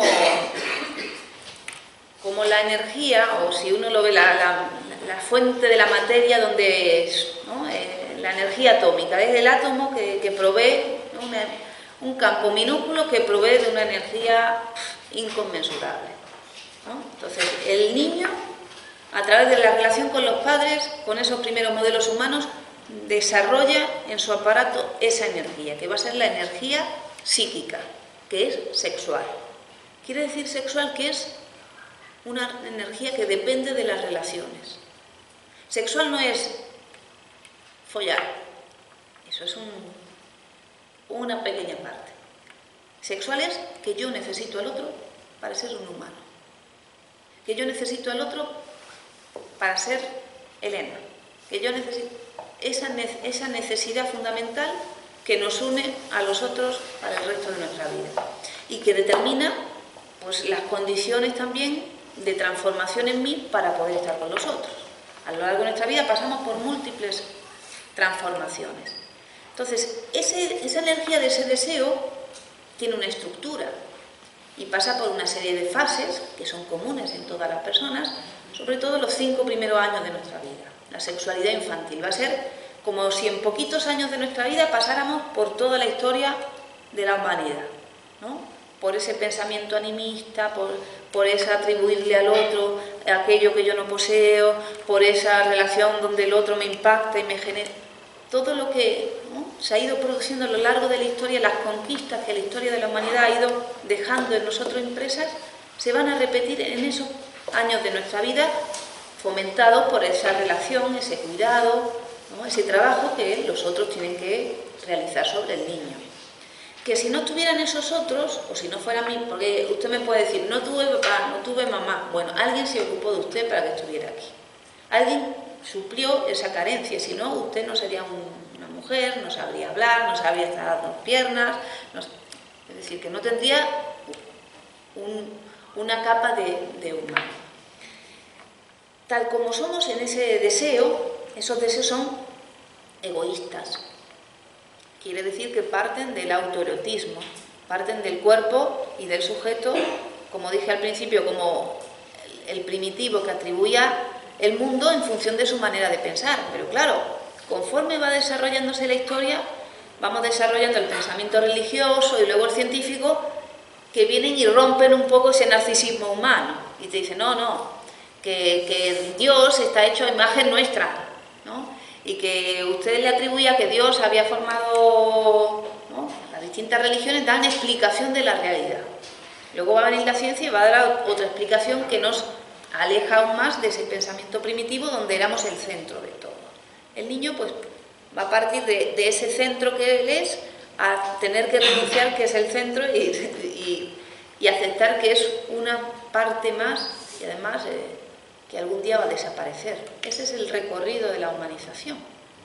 la energía, o si uno lo ve, la fuente de la materia donde es, ¿no? La energía atómica, es el átomo que provee, ¿no? un campo minúsculo que provee de una energía inconmensurable, ¿no? Entonces, el niño, a través de la relación con los padres, con esos primeros modelos humanos, desarrolla en su aparato esa energía, que va a ser la energía psíquica, que es sexual. Quiere decir sexual que es una energía que depende de las relaciones. Sexual no es follar, eso es una pequeña parte. Sexual es que yo necesito al otro para ser un humano, que yo necesito al otro para ser Elena, que yo necesito esa necesidad fundamental que nos une a los otros para el resto de nuestra vida y que determina pues las condiciones también de transformación en mí para poder estar con los otros. A lo largo de nuestra vida pasamos por múltiples transformaciones. Entonces, esa energía de ese deseo tiene una estructura y pasa por una serie de fases que son comunes en todas las personas, sobre todo los 5 primeros años de nuestra vida. La sexualidad infantil va a ser como si en poquitos años de nuestra vida pasáramos por toda la historia de la humanidad, ¿no? Por ese pensamiento animista, por ese atribuirle al otro aquello que yo no poseo, por esa relación donde el otro me impacta y me genera. Todo lo que, ¿no?, se ha ido produciendo a lo largo de la historia, las conquistas que la historia de la humanidad ha ido dejando en nosotros impresas, se van a repetir en esos años de nuestra vida, fomentados por esa relación, ese cuidado, ¿no?, ese trabajo que los otros tienen que realizar sobre el niño. Que si no tuvieran esos otros, o si no fuera mí, porque usted me puede decir, no tuve papá, no tuve mamá, bueno, alguien se ocupó de usted para que estuviera aquí. Alguien suplió esa carencia, si no, usted no sería una mujer, no sabría hablar, no sabría estar a 2 piernas, es decir, que no tendría una capa de humano. Tal como somos en ese deseo, esos deseos son egoístas. Quiere decir que parten del autoerotismo, parten del cuerpo y del sujeto, como dije al principio, como el primitivo que atribuía el mundo en función de su manera de pensar. Pero claro, conforme va desarrollándose la historia, vamos desarrollando el pensamiento religioso y luego el científico, que vienen y rompen un poco ese narcisismo humano. Y te dicen, no, que Dios está hecho a imagen nuestra, ¿no? Y que usted le atribuía que Dios había formado, ¿no?, las distintas religiones dan explicación de la realidad. Luego va a venir la ciencia y va a dar otra explicación que nos aleja aún más de ese pensamiento primitivo donde éramos el centro de todo. El niño pues va a partir de ese centro que él es a tener que renunciar que es el centro y aceptar que es una parte más y además que algún día va a desaparecer. Ese es el recorrido de la humanización.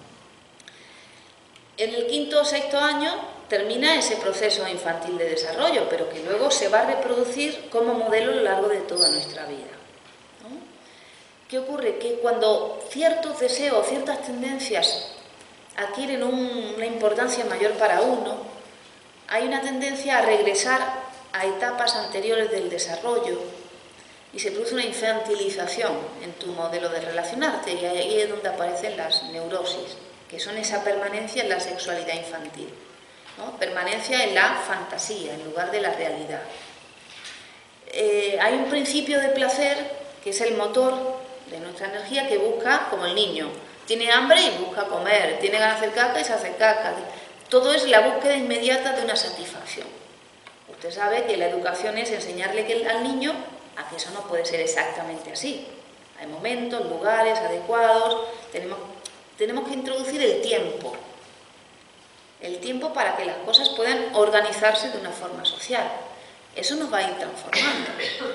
En el 5º o 6º año termina ese proceso infantil de desarrollo, pero que luego se va a reproducir como modelo a lo largo de toda nuestra vida, ¿no? ¿Qué ocurre? Que cuando ciertos deseos, ciertas tendencias adquieren una importancia mayor para uno, hay una tendencia a regresar a etapas anteriores del desarrollo y se produce una infantilización en tu modelo de relacionarte, y ahí es donde aparecen las neurosis, que son esa permanencia en la sexualidad infantil, ¿no? Permanencia en la fantasía en lugar de la realidad. Hay un principio de placer que es el motor de nuestra energía, que busca, como el niño, tiene hambre y busca comer, tiene ganas de hacer caca y se hace caca. Todo es la búsqueda inmediata de una satisfacción. Usted sabe que la educación es enseñarle al niño a que eso no puede ser exactamente así. Hay momentos, lugares adecuados, tenemos que introducir el tiempo para que las cosas puedan organizarse de una forma social. Eso nos va a ir transformando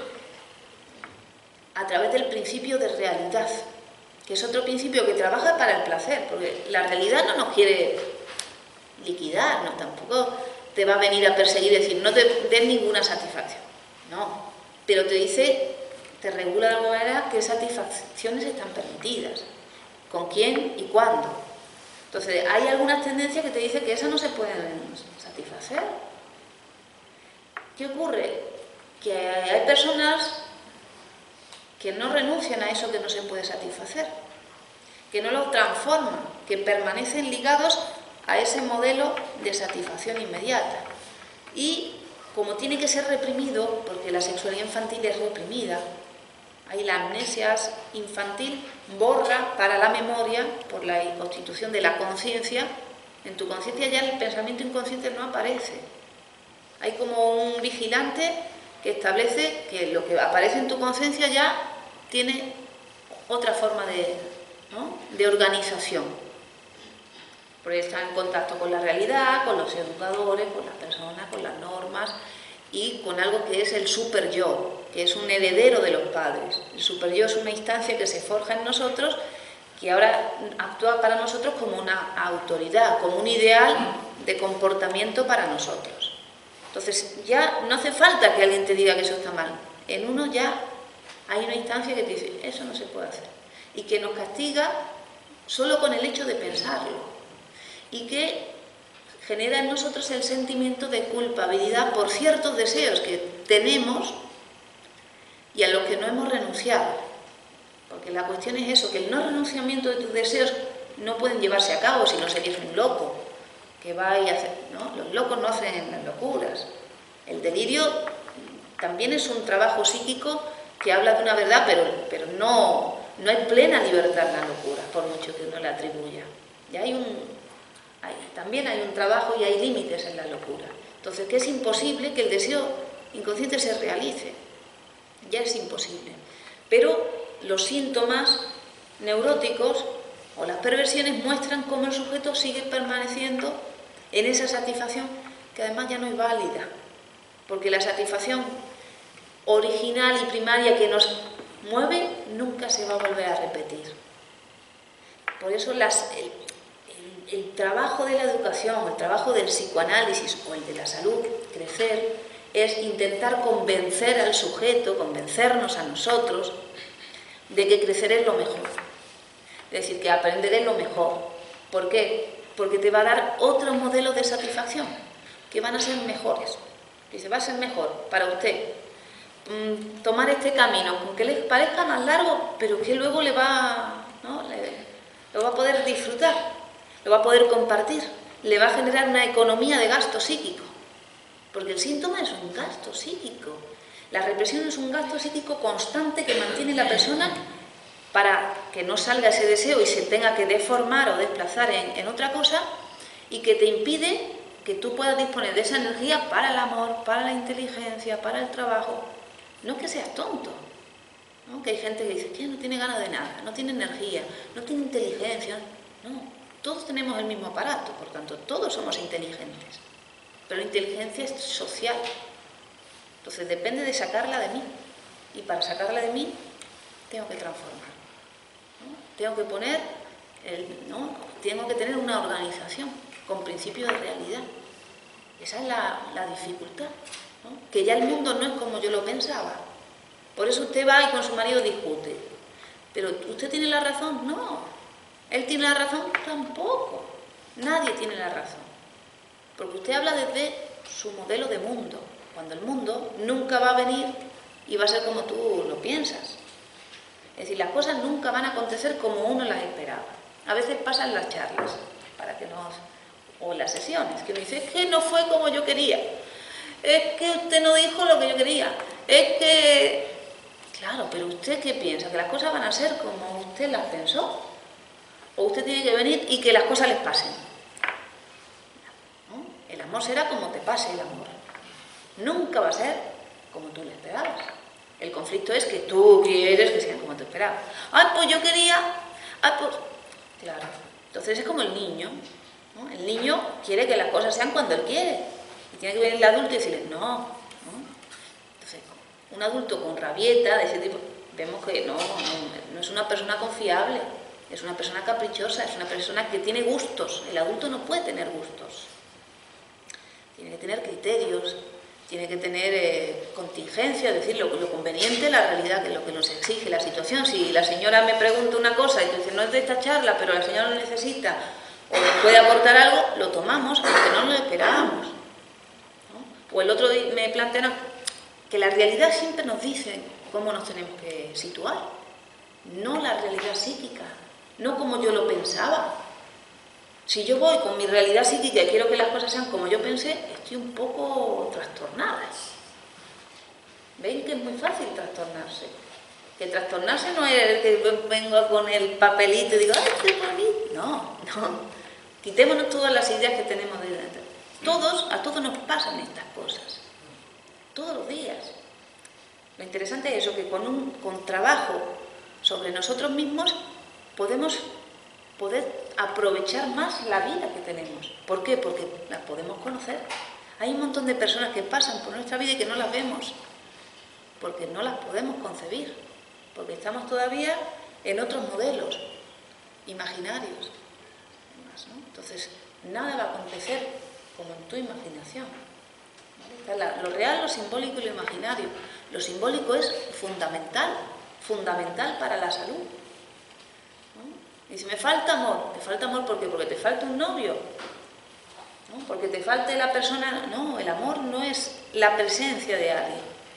a través del principio de realidad, que es otro principio que trabaja para el placer, porque la realidad no nos quiere liquidar, no, tampoco te va a venir a perseguir y decir no te des ninguna satisfacción, no, pero te dice, te regula de alguna manera qué satisfacciones están permitidas, con quién y cuándo. Entonces hay algunas tendencias que te dicen que esas no se pueden satisfacer. ¿Qué ocurre? Que hay personas que no renuncian a eso que no se puede satisfacer, que no lo transforman, que permanecen ligados a ese modelo de satisfacción inmediata. Y como tiene que ser reprimido, porque la sexualidad infantil es reprimida, ahí la amnesia infantil borra para la memoria, por la constitución de la conciencia, en tu conciencia ya el pensamiento inconsciente no aparece. Hay como un vigilante que establece que lo que aparece en tu conciencia ya tiene otra forma de organización, porque está en contacto con la realidad, con los educadores, con las personas, con las normas y con algo que es el super yo, que es un heredero de los padres. El super yo es una instancia que se forja en nosotros, que ahora actúa para nosotros como una autoridad, como un ideal de comportamiento para nosotros. Entonces ya no hace falta que alguien te diga que eso está mal, en uno ya hay una instancia que te dice, eso no se puede hacer, y que nos castiga solo con el hecho de pensarlo, y que genera en nosotros el sentimiento de culpabilidad por ciertos deseos que tenemos y a los que no hemos renunciado. Porque la cuestión es eso, que el no renunciamiento de tus deseos no pueden llevarse a cabo, si no serías un loco, que va y hace, ¿no? Los locos no hacen las locuras. El delirio también es un trabajo psíquico que habla de una verdad, pero no hay plena libertad en la locura, por mucho que uno le atribuya. Y también hay un trabajo y hay límites en la locura. Entonces, que es imposible que el deseo inconsciente se realice. Ya es imposible. Pero los síntomas neuróticos o las perversiones muestran cómo el sujeto sigue permaneciendo en esa satisfacción que además ya no es válida. Porque la satisfacción original y primaria que nos mueve nunca se va a volver a repetir. Por eso el trabajo de la educación, el trabajo del psicoanálisis o el de la salud, crecer, es intentar convencer al sujeto, convencernos a nosotros de que crecer es lo mejor. Es decir, que aprender es lo mejor. ¿Por qué? Porque te va a dar otro modelo de satisfacción, que van a ser mejores. Dice, va a ser mejor para usted tomar este camino, aunque le parezca más largo, pero que luego lo va a poder disfrutar, lo va a poder compartir, le va a generar una economía de gasto psíquico, porque el síntoma es un gasto psíquico. La represión es un gasto psíquico constante que mantiene la persona para que no salga ese deseo y se tenga que deformar o desplazar en otra cosa, y que te impide que tú puedas disponer de esa energía para el amor, para la inteligencia, para el trabajo. No es que seas tonto, ¿no? Que hay gente que dice que no tiene ganas de nada, no tiene energía, no tiene inteligencia. No, todos tenemos el mismo aparato, por tanto, todos somos inteligentes. Pero la inteligencia es social. Entonces depende de sacarla de mí. Y para sacarla de mí, tengo que transformar, ¿no? Tengo que poner, tengo que tener una organización con principios de realidad. Esa es la dificultad, ¿no? Que ya el mundo no es como yo lo pensaba. Por eso usted va y con su marido discute. Pero ¿usted tiene la razón? No. ¿Él tiene la razón? Tampoco. Nadie tiene la razón. Porque usted habla desde su modelo de mundo, cuando el mundo nunca va a venir y va a ser como tú lo piensas. Es decir, las cosas nunca van a acontecer como uno las esperaba. A veces pasan las charlas, o en las sesiones, que uno dice, es que no fue como yo quería, es que usted no dijo lo que yo quería, es que... Claro, pero ¿usted qué piensa? ¿Que las cosas van a ser como usted las pensó? ¿O usted tiene que venir y que las cosas les pasen? ¿No? El amor será como te pase el amor. nunca va a ser como tú lo esperabas. El conflicto es que tú quieres que sean como tú esperabas. ¡Ay, pues yo quería! ¡Ay, pues! Claro. Entonces es como el niño, ¿no? El niño quiere que las cosas sean cuando él quiere. Y tiene que venir el adulto y decirle, no. Entonces, un adulto con rabieta de ese tipo, vemos que no es una persona confiable, es una persona caprichosa, es una persona que tiene gustos. El adulto no puede tener gustos. Tiene que tener criterios, tiene que tener contingencia, es decir, lo conveniente, la realidad, que es lo que nos exige la situación. Si la señora me pregunta una cosa y tú dices, no es de esta charla, pero la señora lo necesita o nos puede aportar algo, lo tomamos, aunque no lo esperábamos, ¿no? O el otro día me plantean que la realidad siempre nos dice cómo nos tenemos que situar, no la realidad psíquica, no como yo lo pensaba. Si yo voy con mi realidad psíquica y quiero que las cosas sean como yo pensé, estoy un poco trastornada. ¿Ven que es muy fácil trastornarse? Que trastornarse no es que vengo con el papelito y digo, ¡ay, qué bonito! No. Quitémonos todas las ideas que tenemos de dentro. A todos nos pasan estas cosas. Todos los días. Lo interesante es eso, que con trabajo sobre nosotros mismos podemos poder aprovechar más la vida que tenemos. ¿Por qué? Porque las podemos conocer. Hay un montón de personas que pasan por nuestra vida y que no las vemos, porque no las podemos concebir, porque estamos todavía en otros modelos imaginarios. ¿No? Entonces, nada va a acontecer como en tu imaginación. ¿Vale? Está lo real, lo simbólico y lo imaginario. Lo simbólico es fundamental para la salud. Y si me falta amor, ¿te falta amor por qué? Porque te falta un novio, ¿no? Porque te falte la persona. No, el amor no es la presencia de alguien.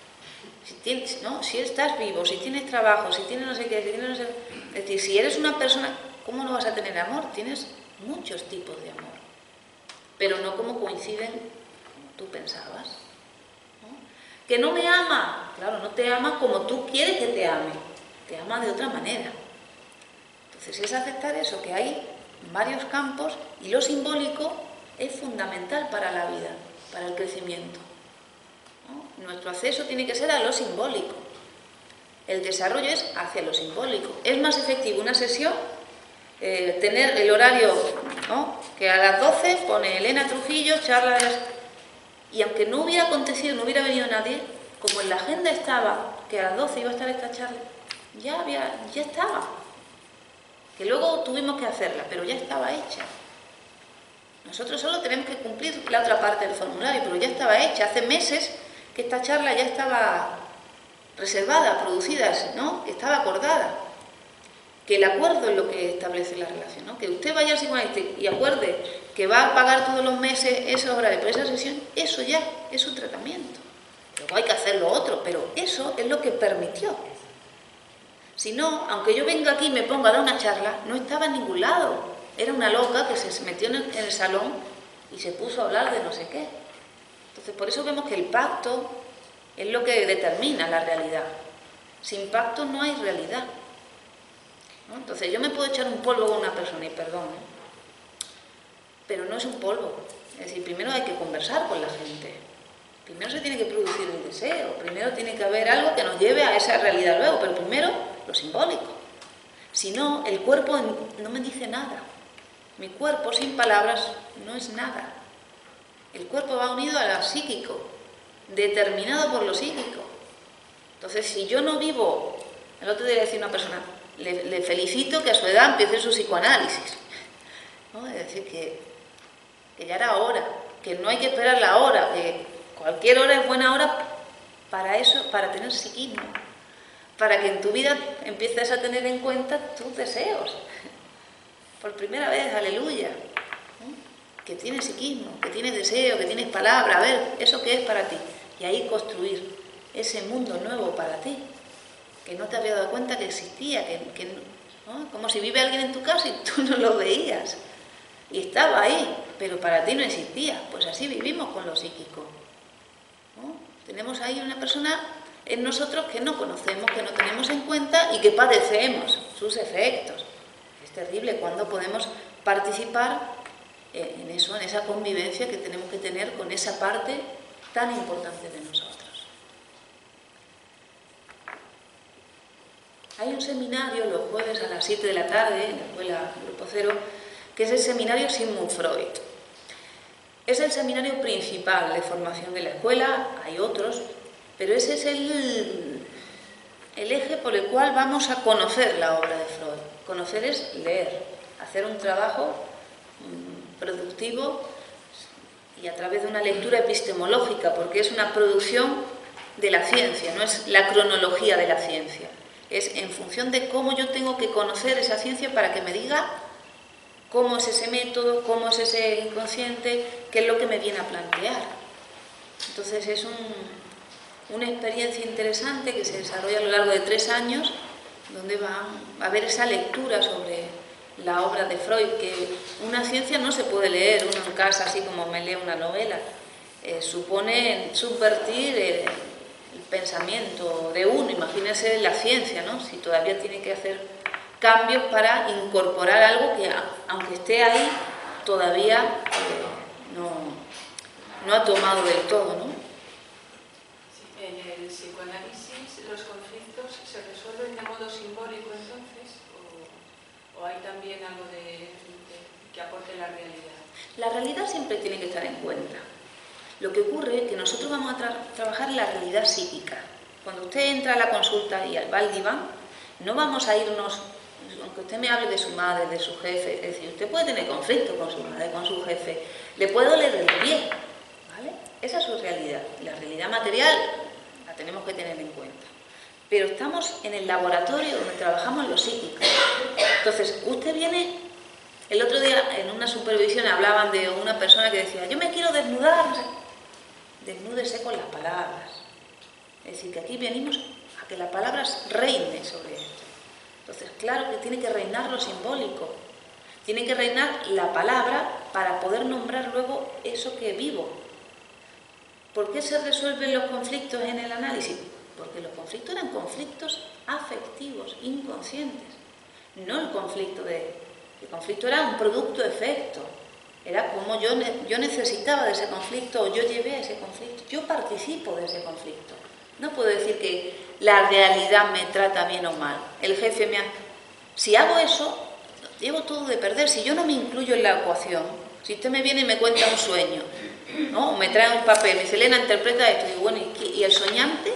Si estás vivo, si tienes trabajo, si tienes no sé qué, si tienes no sé qué. Es decir, si eres una persona, ¿cómo no vas a tener amor? Tienes muchos tipos de amor, pero no como coinciden como tú pensabas, ¿no? Que no me ama, claro, no te ama como tú quieres que te ame, te ama de otra manera. Entonces es aceptar eso, que hay varios campos y lo simbólico es fundamental para la vida, para el crecimiento, ¿no? Nuestro acceso tiene que ser a lo simbólico. El desarrollo es hacia lo simbólico. Es más efectivo una sesión, tener el horario, ¿no? Que a las 12 pone Elena Trujillo, charlas, y aunque no hubiera acontecido, no hubiera venido nadie, como en la agenda estaba que a las 12 iba a estar esta charla, ya estaba. Que luego tuvimos que hacerla, pero ya estaba hecha. Nosotros solo tenemos que cumplir la otra parte del formulario, pero ya estaba hecha. Hace meses que esta charla ya estaba reservada, producida, ¿no? Que estaba acordada. Que el acuerdo es lo que establece la relación, ¿no? Que usted vaya al psicoanalista y acuerde que va a pagar todos los meses esa hora de esa sesión, eso ya es su tratamiento. Luego hay que hacer lo otro, pero eso es lo que permitió. Si no, aunque yo venga aquí y me ponga a dar una charla, no estaba en ningún lado. Era una loca que se metió en el salón y se puso a hablar de no sé qué. Entonces, por eso vemos que el pacto es lo que determina la realidad. Sin pacto no hay realidad, ¿no? Entonces, yo me puedo echar un polvo con una persona, y perdón, pero no es un polvo. Es decir, primero hay que conversar con la gente. Primero se tiene que producir el deseo. Primero tiene que haber algo que nos lleve a esa realidad luego, pero primero lo simbólico. Si no, el cuerpo no me dice nada. Mi cuerpo sin palabras no es nada. El cuerpo va unido a lo psíquico, determinado por lo psíquico. Entonces, si yo no vivo, el otro día decía una persona, le felicito que a su edad empiece su psicoanálisis, ¿no? Es decir, que ya era hora, que no hay que esperar la hora, que cualquier hora es buena hora para eso, para tener psiquismo, para que en tu vida empieces a tener en cuenta tus deseos. Por primera vez, aleluya, ¿no? Que tienes psiquismo, que tienes deseo, que tienes palabra, a ver, ¿eso qué es para ti? Y ahí construir ese mundo nuevo para ti, que no te había dado cuenta que existía, ¿no? Como si vive alguien en tu casa y tú no lo veías, y estaba ahí, pero para ti no existía. Pues así vivimos con lo psíquico, ¿no? Tenemos ahí una persona en nosotros que no conocemos, que no tenemos en cuenta y que padecemos sus efectos. Es terrible cuando podemos participar en eso, en esa convivencia que tenemos que tener con esa parte tan importantes de nosotros. Hay un seminario los jueves a las 7 de la tarde en la escuela Grupo Cero, que es el seminario Sigmund Freud. Es el seminario principal de formación de la escuela, hay otros, pero ese es el eje por el cual vamos a conocer la obra de Freud. Conocer es leer, hacer un trabajo productivo y a través de una lectura epistemológica, porque es una producción de la ciencia, no es la cronología de la ciencia. Es en función de cómo yo tengo que conocer esa ciencia para que me diga cómo es ese método, cómo es ese inconsciente, qué es lo que me viene a plantear. Entonces es una experiencia interesante que se desarrolla a lo largo de 3 años, donde va a haber esa lectura sobre la obra de Freud, que una ciencia no se puede leer uno en casa así como me lee una novela. Supone subvertir el pensamiento de uno. Imagínese la ciencia, ¿no? Si todavía tiene que hacer cambios para incorporar algo que, aunque esté ahí, todavía no ha tomado del todo, ¿no? En el psicoanálisis, ¿los conflictos se resuelven de modo simbólico entonces? ¿O hay también algo que aporte la realidad? La realidad siempre tiene que estar en cuenta. Lo que ocurre es que nosotros vamos a trabajar la realidad psíquica. Cuando usted entra a la consulta y va al diván, no vamos a irnos, aunque usted me hable de su madre, de su jefe, es decir, usted puede tener conflicto con su madre, con su jefe, le puede doler el pie, ¿vale? Esa es su realidad. La realidad material la tenemos que tener en cuenta. Pero estamos en el laboratorio donde trabajamos lo psíquico. Entonces, usted viene... El otro día en una supervisión hablaban de una persona que decía, yo me quiero desnudar. Desnúdese con las palabras. Es decir, que aquí venimos a que las palabras reine sobre esto. Entonces, claro que tiene que reinar lo simbólico. Tiene que reinar la palabra para poder nombrar luego eso que vivo. ¿Por qué se resuelven los conflictos en el análisis? Porque los conflictos eran conflictos afectivos, inconscientes. No el conflicto El conflicto era un producto-efecto. Era como yo necesitaba de ese conflicto, o yo llevé a ese conflicto. Yo participo de ese conflicto. No puedo decir que la realidad me trata bien o mal. El jefe Si hago eso, llevo todo de perder. Si yo no me incluyo en la ecuación, si usted me viene y me cuenta un sueño, ¿no? O me trae un papel, me dice, Elena, interpreta esto. Y digo, bueno, ¿y el soñante?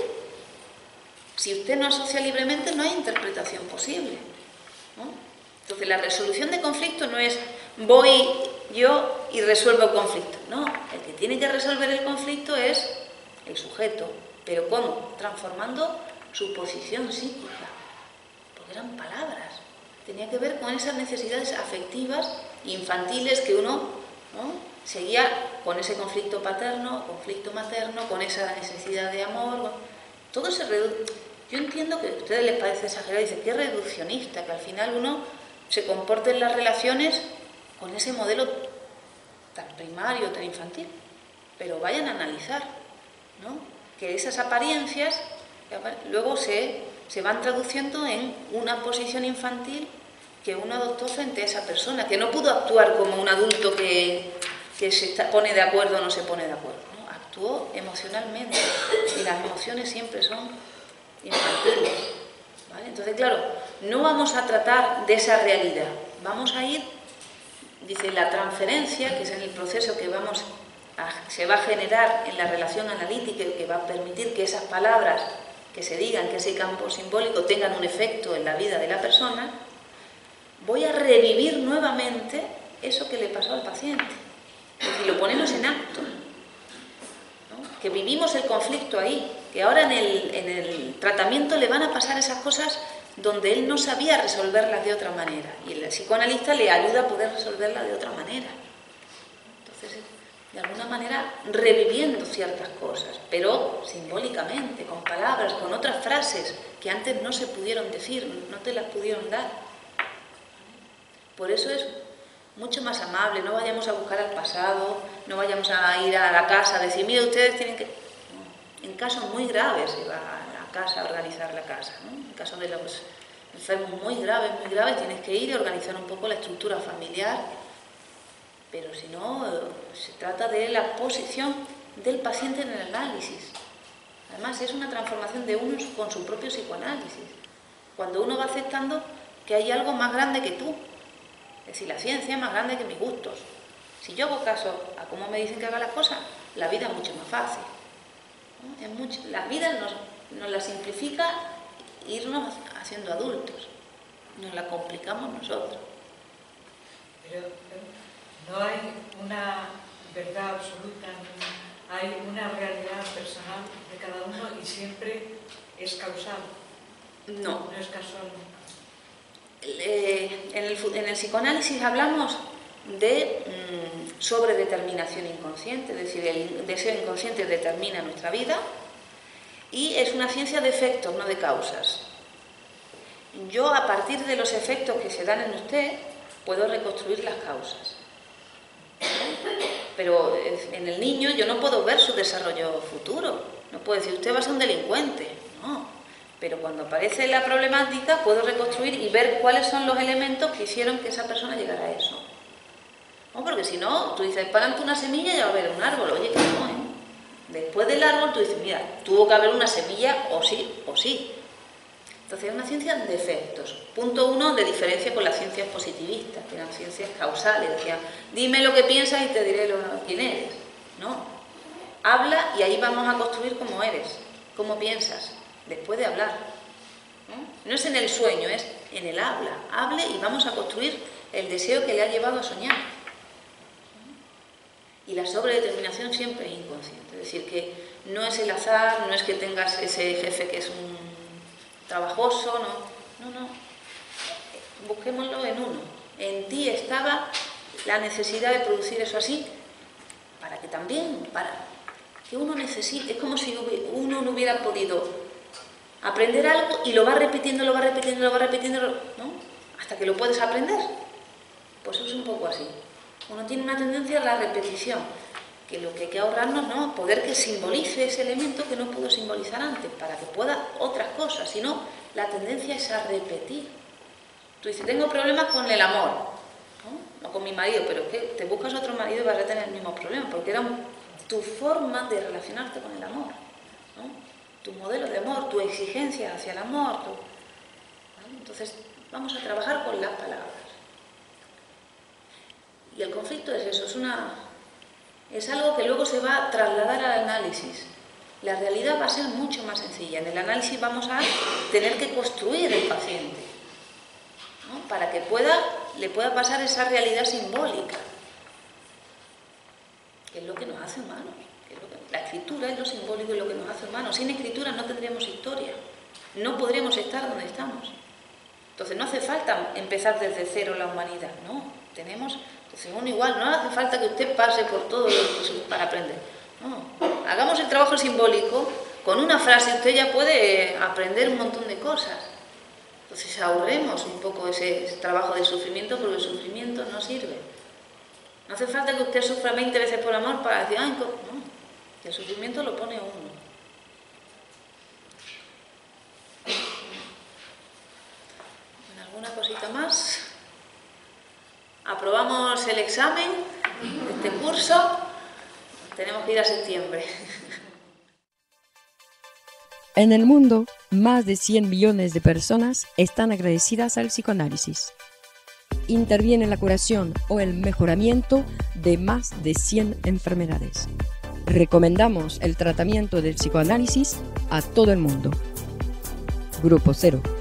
Si usted no asocia libremente, no hay interpretación posible, ¿no? Entonces, la resolución de conflicto no es voy yo y resuelvo el conflicto. No, el que tiene que resolver el conflicto es el sujeto. ¿Pero cómo? Transformando su posición psíquica. Porque eran palabras. Tenía que ver con esas necesidades afectivas infantiles que uno, ¿no?, seguía con ese conflicto paterno, conflicto materno, con esa necesidad de amor. Todo se reduce. Yo entiendo que a ustedes les parece exagerado, dicen que es reduccionista, que al final uno se comporte en las relaciones con ese modelo tan primario, tan infantil. Pero vayan a analizar, ¿no?, que esas apariencias luego se van traduciendo en una posición infantil que uno adoptó frente a esa persona, que no pudo actuar como un adulto que se pone de acuerdo o no se pone de acuerdo, ¿no? Actuó emocionalmente, y las emociones siempre son infantiles, ¿vale? Entonces, claro, no vamos a tratar de esa realidad, vamos a ir, dice, la transferencia, que es en el proceso que se va a generar en la relación analítica, que va a permitir que esas palabras que se digan, que ese campo simbólico tengan un efecto en la vida de la persona. Voy a revivir nuevamente eso que le pasó al paciente, y lo ponemos en acto, ¿no? Que vivimos el conflicto ahí, que ahora en el tratamiento le van a pasar esas cosas donde él no sabía resolverlas de otra manera, y el psicoanalista le ayuda a poder resolverlas de otra manera. Entonces, de alguna manera, reviviendo ciertas cosas, pero simbólicamente, con palabras, con otras frases que antes no se pudieron decir, no te las pudieron dar. Por eso es mucho más amable, no vayamos a buscar al pasado, no vayamos a ir a la casa a decir, mire, ustedes tienen que... No. En casos muy graves se va a la casa a organizar la casa, ¿no? En casos de los enfermos muy graves, tienes que ir y organizar un poco la estructura familiar, pero si no, se trata de la posición del paciente en el análisis. Además, es una transformación de uno con su propio psicoanálisis. Cuando uno va aceptando que hay algo más grande que tú. Es decir, la ciencia es más grande que mis gustos. Si yo hago caso a cómo me dicen que haga las cosas, la vida es mucho más fácil, ¿no? La vida nos la simplifica irnos haciendo adultos. Nos la complicamos nosotros. Pero no hay una verdad absoluta, hay una realidad personal de cada uno y siempre es causal. No. No es casual. En el psicoanálisis hablamos de sobredeterminación inconsciente, es decir, el deseo inconsciente determina nuestra vida y es una ciencia de efectos, no de causas. Yo, a partir de los efectos que se dan en usted, puedo reconstruir las causas. Pero en el niño yo no puedo ver su desarrollo futuro. No puedo decir, usted va a ser un delincuente. No. Pero cuando aparece la problemática, puedo reconstruir y ver cuáles son los elementos que hicieron que esa persona llegara a eso. No, porque si no, tú dices, planta una semilla y ya va a haber un árbol. Oye, que no, ¿eh? Después del árbol tú dices, mira, tuvo que haber una semilla o sí, o sí. Entonces es una ciencia de efectos. Punto 1 de diferencia con las ciencias positivistas, que eran ciencias causales. Decían, dime lo que piensas y te diré quién eres. No. Habla y ahí vamos a construir cómo eres, cómo piensas, después de hablar. No es en el sueño, es en el habla. Hable y vamos a construir el deseo que le ha llevado a soñar. Y la sobredeterminación siempre es inconsciente. Es decir, que no es el azar, no es que tengas ese jefe que es un trabajoso, no. Busquémoslo en uno. En ti estaba la necesidad de producir eso así, para que uno necesite. Es como si uno no hubiera podido aprender algo y lo va repitiendo, ¿no? Hasta que lo puedes aprender. Pues es un poco así. Uno tiene una tendencia a la repetición, que lo que hay que ahorrarnos, ¿no? Poder que simbolice ese elemento que no pudo simbolizar antes, para que pueda otras cosas. Si no, la tendencia es a repetir. Tú dices, tengo problemas con el amor, no con mi marido, pero es que te buscas otro marido y vas a tener el mismo problema, porque era tu forma de relacionarte con el amor, ¿no? Tu modelo de amor, tu exigencia hacia el amor. ¿Vale? Entonces, vamos a trabajar con las palabras. Y el conflicto es eso, es algo que luego se va a trasladar al análisis. La realidad va a ser mucho más sencilla. En el análisis vamos a tener que construir el paciente, ¿no? Para que le pueda pasar esa realidad simbólica, que es lo que nos hace humanos. La escritura es lo simbólico y lo que nos hace humanos. Sin escritura no tendríamos historia, no podríamos estar donde estamos. Entonces no hace falta empezar desde cero la humanidad, no. Entonces uno igual, no hace falta que usted pase por todo para aprender. No, hagamos el trabajo simbólico, con una frase usted ya puede aprender un montón de cosas. Entonces ahorremos un poco ese trabajo de sufrimiento, porque el sufrimiento no sirve. No hace falta que usted sufra 20 veces por amor para decir, ay, no, el sufrimiento lo pone uno. ¿Alguna cosita más? Aprobamos el examen de este curso, tenemos que ir a septiembre. En el mundo, más de 100 millones de personas están agradecidas al psicoanálisis. Interviene en la curación o el mejoramiento de más de 100 enfermedades. Recomendamos el tratamiento del psicoanálisis a todo el mundo. Grupo Cero.